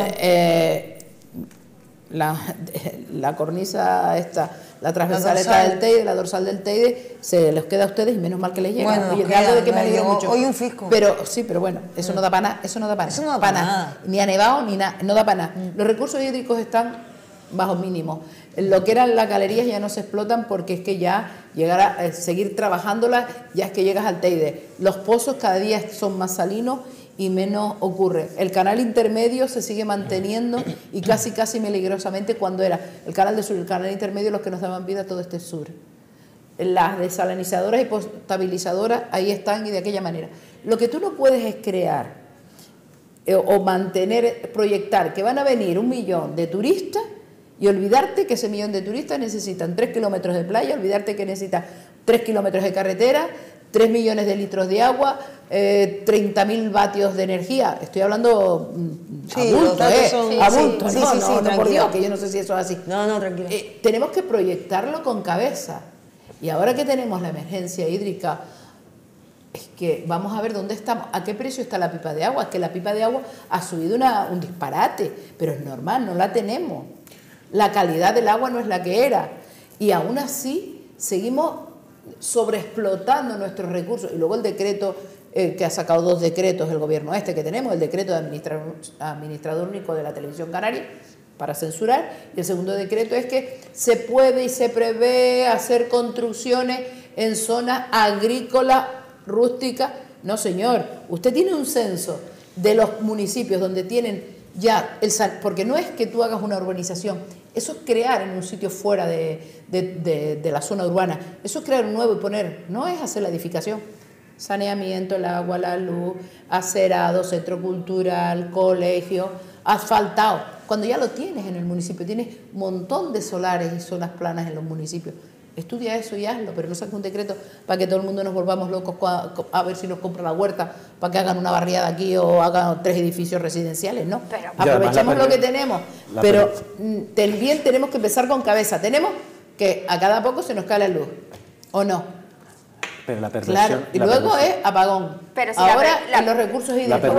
Speaker 2: La cornisa esta, la transversal esta del Teide, la dorsal del Teide, se les queda a ustedes, y menos mal que les llega.
Speaker 1: Bueno,
Speaker 2: oye, algo de que me alegro mucho.
Speaker 1: Hoy un fisco.
Speaker 2: Pero sí, pero bueno, eso no da para nada, eso no da para
Speaker 1: Eso no da para nada.
Speaker 2: Ni ha nevado, ni nada, no da para nada. Los recursos hídricos están bajo mínimo. Lo que eran las galerías ya no se explotan, porque es que ya llegar a seguir trabajándolas, ya es que llegas al Teide. Los pozos cada día son más salinos y menos ocurre. El canal intermedio se sigue manteniendo, y casi peligrosamente, cuando era el canal del sur y el canal intermedio los que nos daban vida a todo este sur. Las desalinizadoras y potabilizadoras ahí están, y de aquella manera. Lo que tú no puedes es crear o mantener, proyectar que van a venir 1 millón de turistas y olvidarte que ese 1 millón de turistas necesitan 3 kilómetros de playa, olvidarte que necesitan 3 kilómetros de carretera, 3 millones de litros de agua, 30.000 vatios de energía. Estoy hablando
Speaker 1: Sí,
Speaker 2: adulto, adulto,
Speaker 1: sí,
Speaker 2: no, por Dios, que yo no sé si eso es así.
Speaker 1: No, tranquilo.
Speaker 2: Tenemos que proyectarlo con cabeza. Y ahora que tenemos la emergencia hídrica, es que vamos a ver dónde estamos, a qué precio está la pipa de agua. Es que la pipa de agua ha subido un disparate, pero es normal, no la tenemos. La calidad del agua no es la que era, y aún así seguimos sobreexplotando nuestros recursos. Y luego el decreto, que ha sacado 2 decretos el gobierno que tenemos, el decreto de administrador único de la televisión canaria, para censurar, y el segundo decreto es que se puede y se prevé hacer construcciones en zonas agrícolas, rústicas. No, señor, usted tiene un censo de los municipios donde tienen ya, porque no es que tú hagas una urbanización, eso es crear en un sitio fuera de la zona urbana, eso es crear un nuevo y poner, no es hacer la edificación, saneamiento, el agua, la luz, acerado, centro cultural, colegio, asfaltado. Cuando ya lo tienes en el municipio, tienes un montón de solares y zonas planas en los municipios, Estudia eso y hazlo, pero no saques un decreto para que todo el mundo nos volvamos locos a ver si nos compra la huerta para que hagan una barriada aquí o hagan 3 edificios residenciales, ¿no?
Speaker 3: Pero,
Speaker 2: aprovechemos lo que tenemos, pero también tenemos que empezar con cabeza. Tenemos que a cada poco se nos cae la luz, ¿o no?
Speaker 4: Pero la perversión,
Speaker 2: claro, y luego es apagón.
Speaker 3: Pero si
Speaker 2: ahora en los recursos hídricos.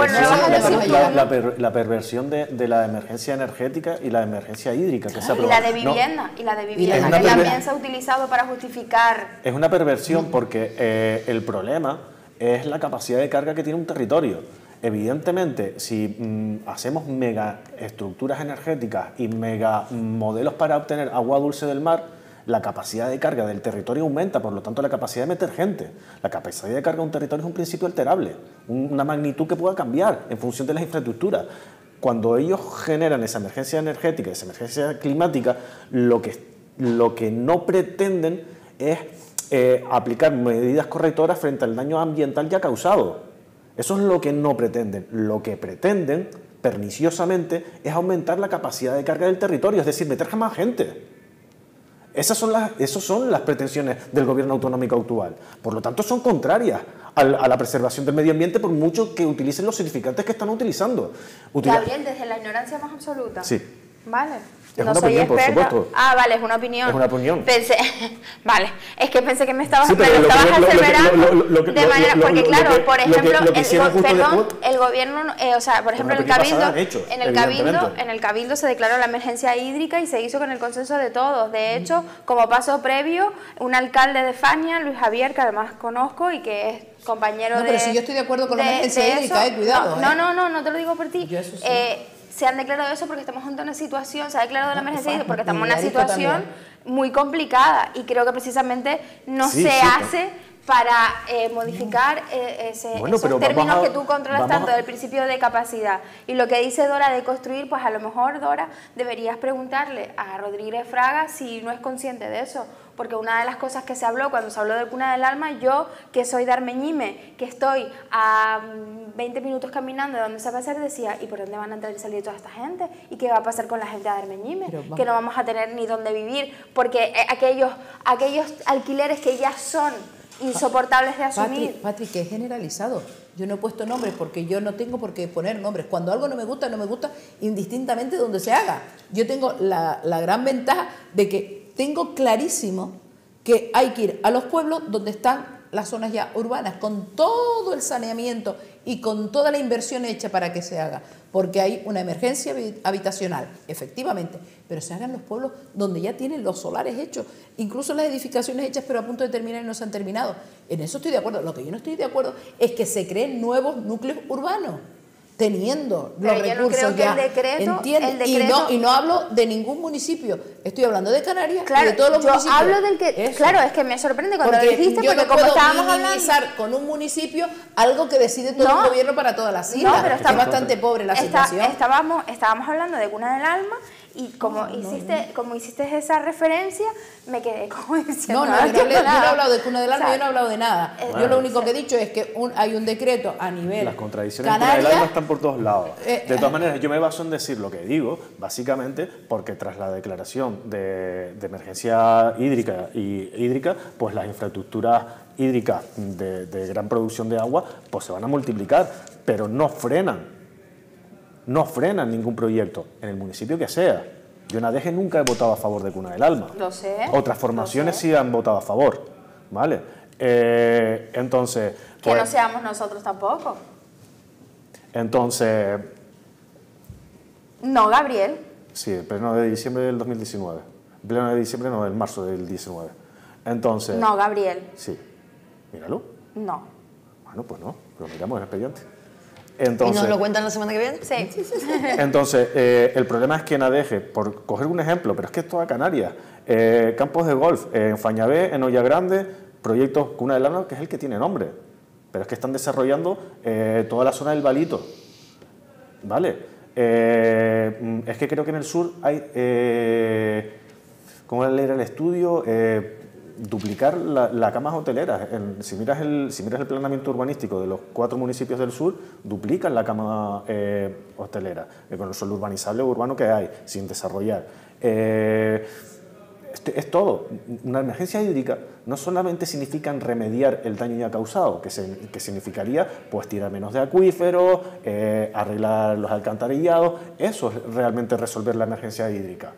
Speaker 4: La perversión de la emergencia energética y la emergencia hídrica que se ha
Speaker 3: y la de vivienda, y la de vivienda, que también se ha utilizado para justificar.
Speaker 4: Es una perversión porque el problema es la capacidad de carga que tiene un territorio. Evidentemente, si hacemos mega estructuras energéticas y mega modelos para obtener agua dulce del mar, la capacidad de carga del territorio aumenta, por lo tanto la capacidad de meter gente. La capacidad de carga de un territorio es un principio alterable, una magnitud que pueda cambiar en función de las infraestructuras. Cuando ellos generan esa emergencia energética, esa emergencia climática, lo que no pretenden es aplicar medidas correctoras frente al daño ambiental ya causado. Eso es lo que no pretenden. Lo que pretenden, perniciosamente, es aumentar la capacidad de carga del territorio, es decir, meter más gente. Esas son las pretensiones del gobierno autonómico actual. Por lo tanto, son contrarias a la preservación del medio ambiente, por mucho que utilicen los significantes que están utilizando.
Speaker 3: Gabriel, desde la ignorancia más absoluta.
Speaker 4: Sí.
Speaker 3: Vale.
Speaker 4: Es una opinión, por supuesto.
Speaker 3: Ah, vale, es una opinión.
Speaker 4: Es una opinión.
Speaker 3: Pensé, vale, es que pensé que me estabas aseverando de manera, porque claro, por ejemplo, el gobierno, o sea, por ejemplo, en el cabildo se declaró la emergencia hídrica y se hizo con el consenso de todos. De hecho, como paso previo, un alcalde de Fania, Luis Javier, que además conozco y que es compañero de...
Speaker 2: No, pero si yo estoy de acuerdo con la emergencia hídrica, cuidado.
Speaker 3: No te lo digo por ti.
Speaker 2: Yo eso sí.
Speaker 3: Se han declarado eso porque estamos ante una situación, se ha declarado la emergencia porque estamos en una situación muy complicada y creo que precisamente no se hace para modificar esos términos que tú controlas tanto del principio de capacidad. Y lo que dice Dora de construir, pues a lo mejor, Dora, deberías preguntarle a Rodríguez Fraga si no es consciente de eso. Porque una de las cosas que se habló cuando se habló del Cuna del Alma, yo que soy de Armeñime, que estoy a 20 minutos caminando de donde se va a hacer, decía, ¿y por dónde van a entrar y salir toda esta gente? ¿Y qué va a pasar con la gente de Armeñime? Que no vamos a tener ni dónde vivir, porque aquellos alquileres que ya son insoportables de asumir.
Speaker 2: Patri, que es generalizado. Yo no he puesto nombres porque yo no tengo por qué poner nombres. Cuando algo no me gusta indistintamente de donde se haga. Yo tengo la gran ventaja de que tengo clarísimo que hay que ir a los pueblos donde están las zonas ya urbanas, con todo el saneamiento y con toda la inversión hecha para que se haga, porque hay una emergencia habitacional, efectivamente, pero se hagan en los pueblos donde ya tienen los solares hechos, incluso las edificaciones hechas pero a punto de terminar y no se han terminado. En eso estoy de acuerdo. Lo que yo no estoy de acuerdo es que se creen nuevos núcleos urbanos, teniendo los recursos ya, y no hablo de ningún municipio, estoy hablando de Canarias y de todos los municipios.
Speaker 3: Hablo del que, claro, es que me sorprende cuando lo dijiste, porque como estábamos hablando
Speaker 2: con un municipio algo que decide todo el gobierno para todas las islas, pero es bastante pobre la situación.
Speaker 3: Estábamos hablando de Cuna del Alma y como hiciste esa referencia, me quedé como diciendo...
Speaker 2: yo no he hablado de Cuna del Alma, yo no he hablado de nada. Yo lo único que he dicho es que hay un decreto a nivel
Speaker 4: Las contradicciones en Cuna del Alma están por todos lados. De todas maneras, yo me baso en decir lo que digo, básicamente, porque tras la declaración de emergencia hídrica, pues las infraestructuras hídricas de gran producción de agua, pues se van a multiplicar, pero no frenan ningún proyecto, en el municipio que sea. Yo en ADG nunca he votado a favor de Cuna del Alma.
Speaker 3: Lo sé.
Speaker 4: Otras formaciones sí han votado a favor, ¿vale? Entonces...
Speaker 3: Que no seamos nosotros tampoco.
Speaker 4: Entonces...
Speaker 3: No, Gabriel.
Speaker 4: Sí, el pleno de diciembre del 2019. El pleno de diciembre no, del marzo del 19. Entonces...
Speaker 3: No, Gabriel.
Speaker 4: Sí. Míralo.
Speaker 3: No.
Speaker 4: Bueno, pues no, lo miramos en el expediente. Entonces,
Speaker 1: ¿y nos lo cuentan la semana que viene?
Speaker 3: Sí.
Speaker 4: Entonces, el problema es que en ADG, por coger un ejemplo, pero es que es toda Canarias, campos de golf, en Fañabé, en Olla Grande, proyectos Cuna del Alma, que es el que tiene nombre, pero es que están desarrollando toda la zona del Valito, ¿vale? Es que creo que en el sur hay, ¿cómo era el estudio? Duplicar las camas hoteleras. Si miras el planeamiento urbanístico de los 4 municipios del sur, duplican la cama hotelera, con el suelo urbanizable urbano que hay, sin desarrollar. es todo. Una emergencia hídrica no solamente significa remediar el daño ya causado, que significaría pues tirar menos de acuíferos, arreglar los alcantarillados, eso es realmente resolver la emergencia hídrica.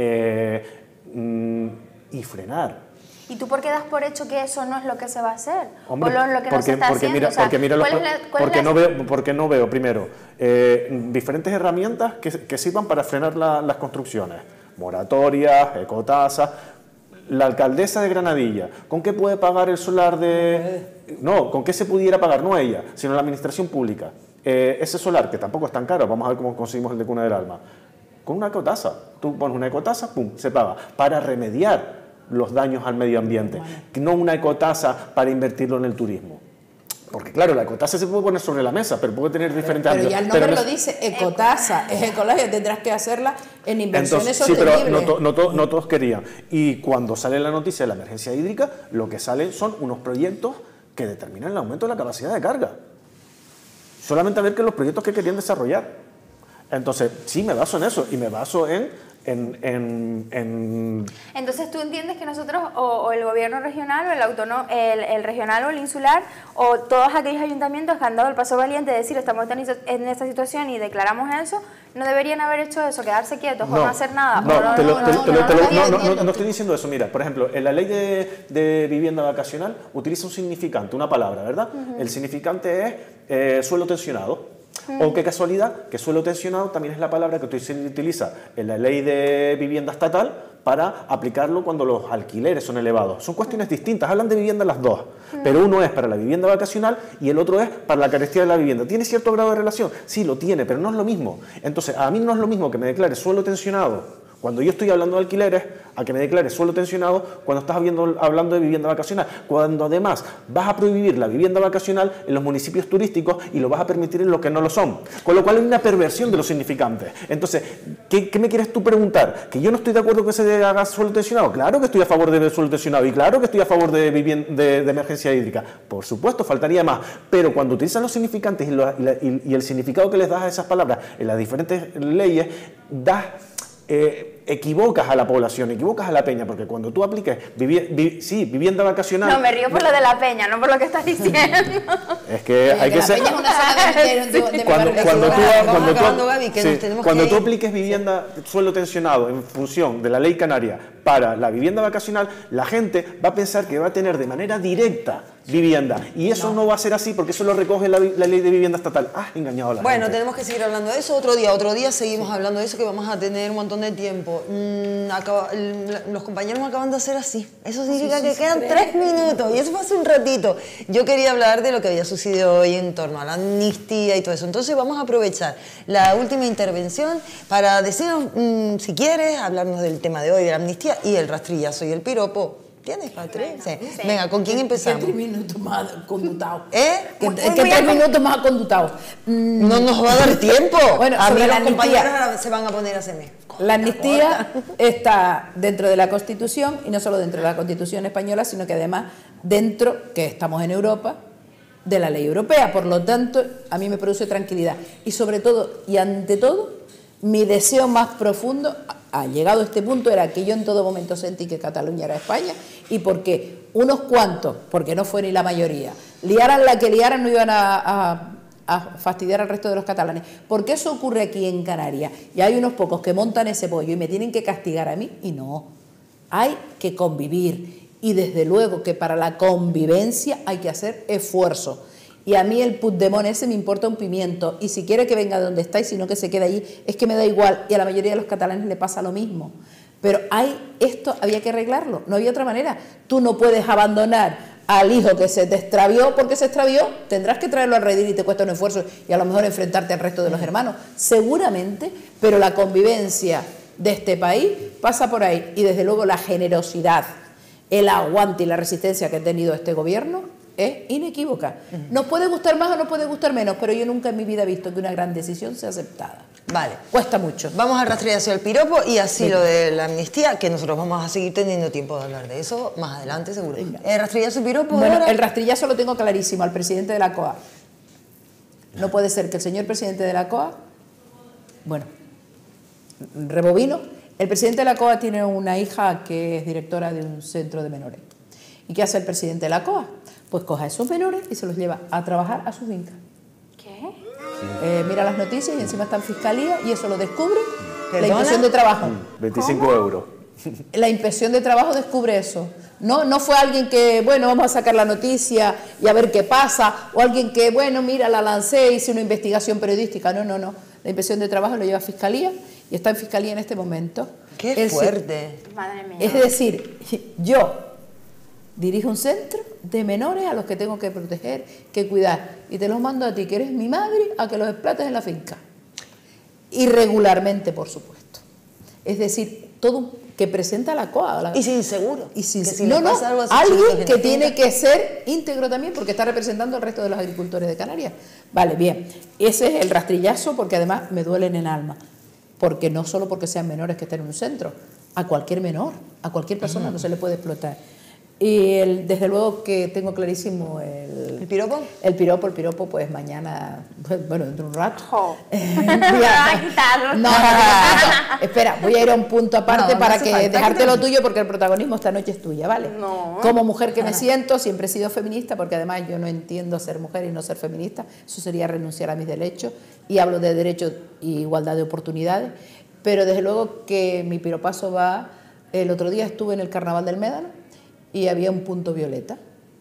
Speaker 4: Y frenar.
Speaker 3: ¿Y tú por qué das por hecho que eso no es lo que se va a hacer?
Speaker 4: Hombre,
Speaker 3: ¿O lo que no se está haciendo?
Speaker 4: Porque no veo, primero, diferentes herramientas que sirvan para frenar las construcciones. Moratorias, ecotasas. La alcaldesa de Granadilla, ¿con qué puede pagar el solar de...? No, ¿con qué se pudiera pagar? No ella, sino la administración pública. Ese solar, que tampoco es tan caro, vamos a ver cómo conseguimos el de Cuna del Alma. Con una ecotasa. Tú pones una ecotasa, pum, se paga. Para remediar los daños al medio ambiente, no una ecotasa para invertirlo en el turismo. Porque claro, la ecotasa se puede poner sobre la mesa, pero puede tener diferentes
Speaker 2: ámbitos. Pero ya el nombre lo dice, ecotasa, es ecológica, tendrás que hacerla en inversiones sostenibles.
Speaker 4: Sí, pero no todos querían. Y cuando sale la noticia de la emergencia hídrica, lo que salen son unos proyectos que determinan el aumento de la capacidad de carga. Solamente a ver que los proyectos que querían desarrollar. Entonces, sí, me baso en eso, y me baso en
Speaker 3: Entonces, ¿tú entiendes que nosotros, o el gobierno regional, o el regional o el insular, o todos aquellos ayuntamientos que han dado el paso valiente de decir estamos en esta situación y declaramos eso, no deberían haber hecho eso, quedarse quietos o no hacer nada?
Speaker 4: No estoy diciendo eso. Mira, por ejemplo, en la ley de vivienda vacacional utiliza un significante, una palabra, ¿verdad? El significante es suelo tensionado. O qué casualidad, que suelo tensionado también es la palabra que se utiliza en la ley de vivienda estatal para aplicarlo cuando los alquileres son elevados. Son cuestiones distintas, hablan de vivienda las dos, pero uno es para la vivienda vacacional y el otro es para la carestía de la vivienda. ¿Tiene cierto grado de relación? Sí, lo tiene, pero no es lo mismo. Entonces, a mí no es lo mismo que me declare suelo tensionado cuando yo estoy hablando de alquileres, a que me declares suelo tensionado cuando estás hablando de vivienda vacacional, cuando además vas a prohibir la vivienda vacacional en los municipios turísticos y lo vas a permitir en los que no lo son, con lo cual hay una perversión de los significantes. Entonces, ¿qué me quieres tú preguntar? ¿Que yo no estoy de acuerdo que se haga suelo tensionado? Claro que estoy a favor de suelo tensionado y claro que estoy a favor de emergencia hídrica, por supuesto, faltaría más, pero cuando utilizan los significantes y el significado que les das a esas palabras en las diferentes leyes, equivocas a la población, equivocas a la peña, porque cuando tú apliques vivienda vacacional...
Speaker 3: No, me río por lo de la peña, no por lo que estás diciendo.
Speaker 4: Es que hay que ser... Cuando tú apliques vivienda suelo tensionado en función de la ley canaria para la vivienda vacacional, la gente va a pensar que va a tener de manera directa vivienda, y eso no va a ser así porque eso lo recoge la ley de vivienda estatal. Engañado a la gente.
Speaker 1: Bueno, tenemos que seguir hablando de eso otro día seguimos hablando de eso, que vamos a tener un montón de tiempo. Los compañeros me acaban de hacer así, eso significa que quedan 3 minutos, y eso fue hace un ratito. Yo quería hablar de lo que había sucedido hoy en torno a la amnistía y todo eso, entonces vamos a aprovechar la última intervención para decirnos, si quieres, hablarnos del tema de hoy, de la amnistía y el rastrillazo y el piropo. ¿Tienes, Patricia? Sí. Venga, ¿con quién empezamos?
Speaker 2: ¿Qué 3 minutos más condutado?
Speaker 1: ¿Qué
Speaker 2: 3 minutos más condutado?
Speaker 1: No nos va a dar tiempo.
Speaker 2: Bueno,
Speaker 1: a mí los compañeros se van a poner a hacerme.
Speaker 2: La amnistía está dentro de la Constitución, y no solo dentro de la Constitución española, sino que además dentro, que estamos en Europa, de la ley europea. Por lo tanto, a mí me produce tranquilidad. Y sobre todo, y ante todo, mi deseo más profundo, llegado a este punto, era que yo en todo momento sentí que Cataluña era España, y porque unos cuantos, porque no fue ni la mayoría, liaran la que liaran, no iban a fastidiar al resto de los catalanes. Porque eso ocurre aquí en Canarias, y hay unos pocos que montan ese pollo y me tienen que castigar a mí, y no. Hay que convivir, y desde luego que para la convivencia hay que hacer esfuerzo. Y a mí el Puigdemont ese me importa un pimiento, y si quiere que venga de donde está y si no que se quede allí, es que me da igual, y a la mayoría de los catalanes le pasa lo mismo. Pero esto había que arreglarlo, no había otra manera. Tú no puedes abandonar al hijo que se te extravió porque se extravió, tendrás que traerlo a redil y te cuesta un esfuerzo y a lo mejor enfrentarte al resto de los hermanos, seguramente, pero la convivencia de este país pasa por ahí, y desde luego la generosidad, el aguante y la resistencia que ha tenido este gobierno es inequívoca. Nos puede gustar más o nos puede gustar menos, pero yo nunca en mi vida he visto que una gran decisión sea aceptada.
Speaker 1: Vale.
Speaker 2: Cuesta mucho.
Speaker 1: Vamos a rastrear hacia el piropo y así lo de la amnistía, que nosotros vamos a seguir teniendo tiempo de hablar de eso más adelante, seguro. ¿El rastrillazo y piropo?
Speaker 2: Bueno,
Speaker 1: ahora?
Speaker 2: el rastrillazo lo tengo clarísimo, al presidente de la COA. No puede ser que el señor presidente de la COA, bueno, rebobino, El presidente de la COA tiene una hija que es directora de un centro de menores. ¿Y qué hace el presidente de la COA? Pues coge a esos menores y se los lleva a trabajar a su finca.
Speaker 3: ¿Qué?
Speaker 2: Mira las noticias y encima está en fiscalía y eso lo descubre la
Speaker 1: ¿Perdona?
Speaker 2: inspección de trabajo.
Speaker 4: 25 euros.
Speaker 2: La inspección de trabajo descubre eso. No fue alguien que, bueno, vamos a sacar la noticia y a ver qué pasa, o alguien que, bueno, mira, la lancé, hice una investigación periodística. No. La inspección de trabajo lo lleva a fiscalía y está en fiscalía en este momento.
Speaker 1: ¡Qué fuerte!
Speaker 3: Madre mía.
Speaker 2: Es decir, yo dirijo un centro de menores a los que tengo que proteger, que cuidar, y te los mando a ti, que eres mi madre, a que los explotes en la finca. Irregularmente, por supuesto. Es decir, todo que presenta la COA.
Speaker 1: Y sin seguro.
Speaker 2: Y sin
Speaker 1: que si
Speaker 2: no,
Speaker 1: le pasa algo a esos
Speaker 2: alguien
Speaker 1: chicos en
Speaker 2: que
Speaker 1: la
Speaker 2: tiene
Speaker 1: finca.
Speaker 2: que ser íntegro también porque está representando al resto de los agricultores de Canarias. Vale, bien. Ese es el rastrillazo porque además me duele en el alma. Porque no solo porque sean menores que estén en un centro, a cualquier menor, a cualquier persona no se le puede explotar. Y desde luego que tengo clarísimo
Speaker 1: ¿El piropo?
Speaker 2: El piropo, pues mañana, bueno, dentro de un rato.
Speaker 3: Jo.
Speaker 2: Voy
Speaker 3: Me va a quitar.
Speaker 2: No. Espera, voy a ir a un punto aparte
Speaker 1: No
Speaker 2: para
Speaker 1: hace
Speaker 2: que
Speaker 1: falta
Speaker 2: dejarte
Speaker 1: que
Speaker 2: lo
Speaker 1: no.
Speaker 2: tuyo porque el protagonismo esta noche es tuya, ¿vale?
Speaker 3: No.
Speaker 2: Como mujer que me siento, siempre he sido feminista porque además yo no entiendo ser mujer y no ser feminista. Eso sería renunciar a mis derechos y hablo de derechos y igualdad de oportunidades. Pero desde luego que mi piropazo va... El otro día estuve en el Carnaval del Médano y había un punto violeta.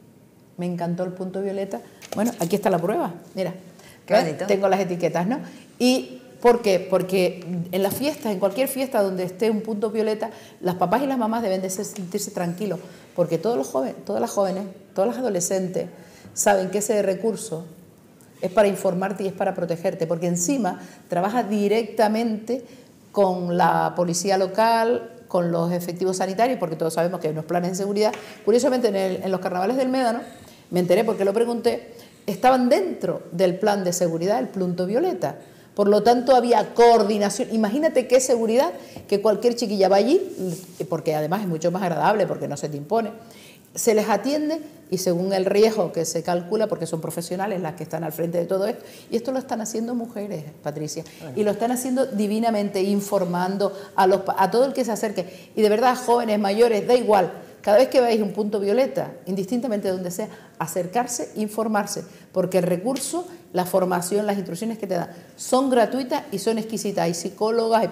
Speaker 2: Me encantó el punto violeta. Bueno, aquí está la prueba, mira.
Speaker 1: Qué
Speaker 2: ¿Ves?
Speaker 1: bonito.
Speaker 2: Tengo las etiquetas, ¿no? ¿Y por qué? Porque en las fiestas, en cualquier fiesta donde esté un punto violeta, las papás y las mamás deben de sentirse tranquilos, porque todos los jóvenes, todas las jóvenes, todas las adolescentes saben que ese recurso es para informarte y es para protegerte, porque encima trabaja directamente con la policía local, con los efectivos sanitarios, porque todos sabemos que hay unos planes de seguridad. Curiosamente, en los carnavales del Médano, me enteré porque lo pregunté, estaban dentro del plan de seguridad, el punto violeta. Por lo tanto, había coordinación. Imagínate qué seguridad que cualquier chiquilla va allí, porque además es mucho más agradable, porque no se te impone. Se les atiende y según el riesgo que se calcula, porque son profesionales las que están al frente de todo esto, y esto lo están haciendo mujeres, Patricia, y lo están haciendo divinamente, informando a todo el que se acerque, y de verdad, jóvenes, mayores, da igual, cada vez que veáis un punto violeta, indistintamente de donde sea, acercarse, informarse, porque el recurso, la formación, las instrucciones que te dan, son gratuitas y son exquisitas, hay psicólogas,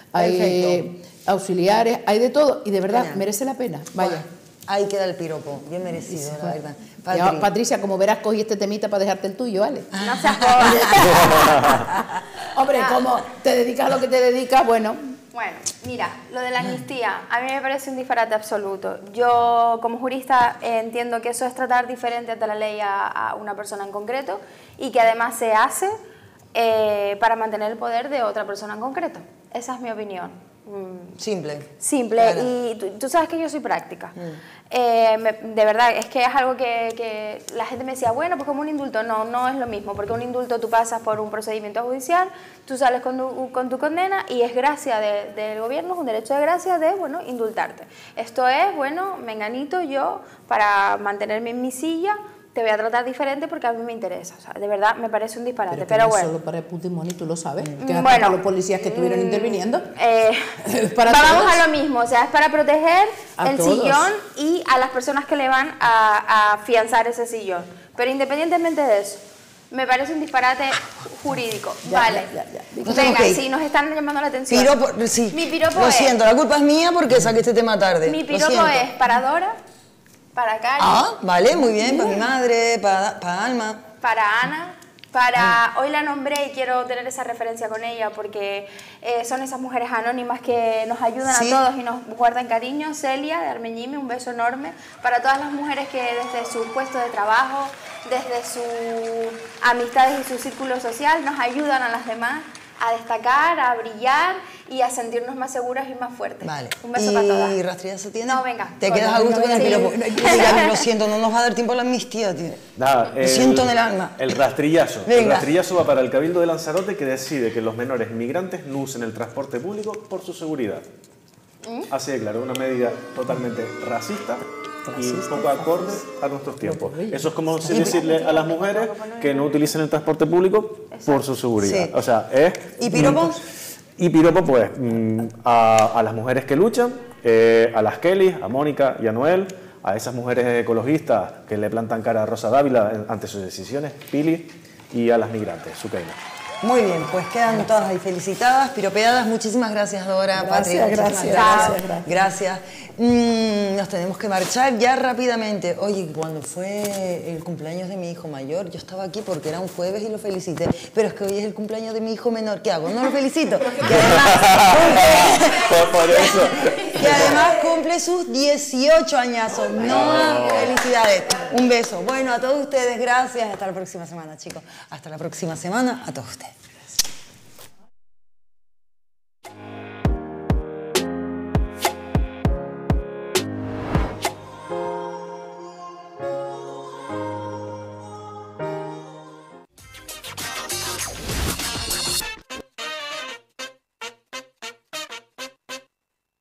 Speaker 2: hay auxiliares, hay de todo, y de verdad,
Speaker 1: Genial.
Speaker 2: merece la pena, vaya.
Speaker 1: Bueno, ahí queda el piropo, bien merecido, la verdad.
Speaker 2: Ya, Patricia, como verás, cogí este temita para dejarte el tuyo, ¿vale?
Speaker 3: No seas boba.
Speaker 2: Hombre, como te dedicas a lo que te dedicas, bueno.
Speaker 3: Bueno, mira, lo de la amnistía, a mí me parece un disparate absoluto. Yo, como jurista, entiendo que eso es tratar diferente ante la ley a una persona en concreto y que además se hace para mantener el poder de otra persona en concreto. Esa es mi opinión.
Speaker 1: Simple.
Speaker 3: Simple,
Speaker 1: Claro.
Speaker 3: y tú sabes que yo soy práctica. De verdad, es que es algo que la gente me decía, bueno, pues como un indulto. No es lo mismo, porque un indulto tú pasas por un procedimiento judicial, tú sales con tu condena y es gracia del gobierno, es un derecho de gracia de, bueno, indultarte. Esto es, bueno, menganito, yo, para mantenerme en mi silla, te voy a tratar diferente porque a mí me interesa. O sea, de verdad, me parece un disparate, pero
Speaker 2: no es
Speaker 3: bueno.
Speaker 2: solo para el Puigdemont, tú lo sabes. Que hasta
Speaker 3: Bueno,
Speaker 2: para los policías que estuvieron interviniendo. Para
Speaker 3: vamos
Speaker 2: todos.
Speaker 3: a lo mismo, o sea, es para proteger
Speaker 2: A
Speaker 3: el
Speaker 2: todos.
Speaker 3: sillón y a las personas que le van a afianzar ese sillón. Pero independientemente de eso, me parece un disparate jurídico.
Speaker 2: Ya,
Speaker 3: vale.
Speaker 2: ya.
Speaker 1: Nos tenemos
Speaker 3: Venga,
Speaker 1: que ir.
Speaker 3: sí, nos están llamando la atención.
Speaker 1: Piropo, sí.
Speaker 3: Mi piropo
Speaker 1: Lo
Speaker 3: es-
Speaker 1: siento, la culpa es mía porque saqué este tema tarde.
Speaker 3: Mi
Speaker 1: Lo
Speaker 3: piropo
Speaker 1: siento.
Speaker 3: es para Dora, para Cari,
Speaker 1: Ah, vale, muy bien, para mi madre, para Alma.
Speaker 3: para Ana, para... Hoy la nombré y quiero tener esa referencia con ella porque son esas mujeres anónimas que nos ayudan
Speaker 1: Sí.
Speaker 3: a todos y nos guardan cariño. Celia de Armeñime, un beso enorme para todas las mujeres que desde su puesto de trabajo, desde sus amistades y su círculo social nos ayudan a las demás a destacar, a brillar y a sentirnos más seguras y más fuertes.
Speaker 1: Vale.
Speaker 3: Un beso para todas.
Speaker 1: ¿Y rastrillazo tienes?
Speaker 3: No, venga.
Speaker 1: ¿Te quedas a gusto con el
Speaker 3: Sí.
Speaker 1: piropo? Mira, lo siento, no nos va a dar tiempo a la amnistía, tío.
Speaker 4: Nada,
Speaker 1: Lo siento en el alma.
Speaker 4: El rastrillazo. El
Speaker 1: Venga.
Speaker 4: rastrillazo va para el Cabildo de Lanzarote, que decide que los menores migrantes no usen el transporte público por su seguridad. Así de claro, una medida totalmente racista y poco acorde a nuestros tiempos. Eso es como si decirle a las mujeres que no utilicen el transporte público por su seguridad.
Speaker 1: Sí.
Speaker 4: O sea, es...
Speaker 1: ¿Y piropo?
Speaker 4: Y piropo, pues, a las mujeres que luchan, a las Kelly, a Mónica y a Noel, a esas mujeres ecologistas que le plantan cara a Rosa Dávila ante sus decisiones, Pili, y a las migrantes, Sukeina.
Speaker 1: Muy bien, pues quedan todas ahí felicitadas, piropeadas. Muchísimas gracias, Dora, Patri. Gracias. Nos tenemos que marchar ya rápidamente. Oye, cuando fue el cumpleaños de mi hijo mayor, yo estaba aquí porque era un jueves y lo felicité. Pero es que hoy es el cumpleaños de mi hijo menor. ¿Qué hago? No lo felicito. Y además cumple sus 18 añazos. No, felicidades. Un beso. Bueno, a todos ustedes, gracias. Hasta la próxima semana, chicos. Hasta la próxima semana a todos ustedes.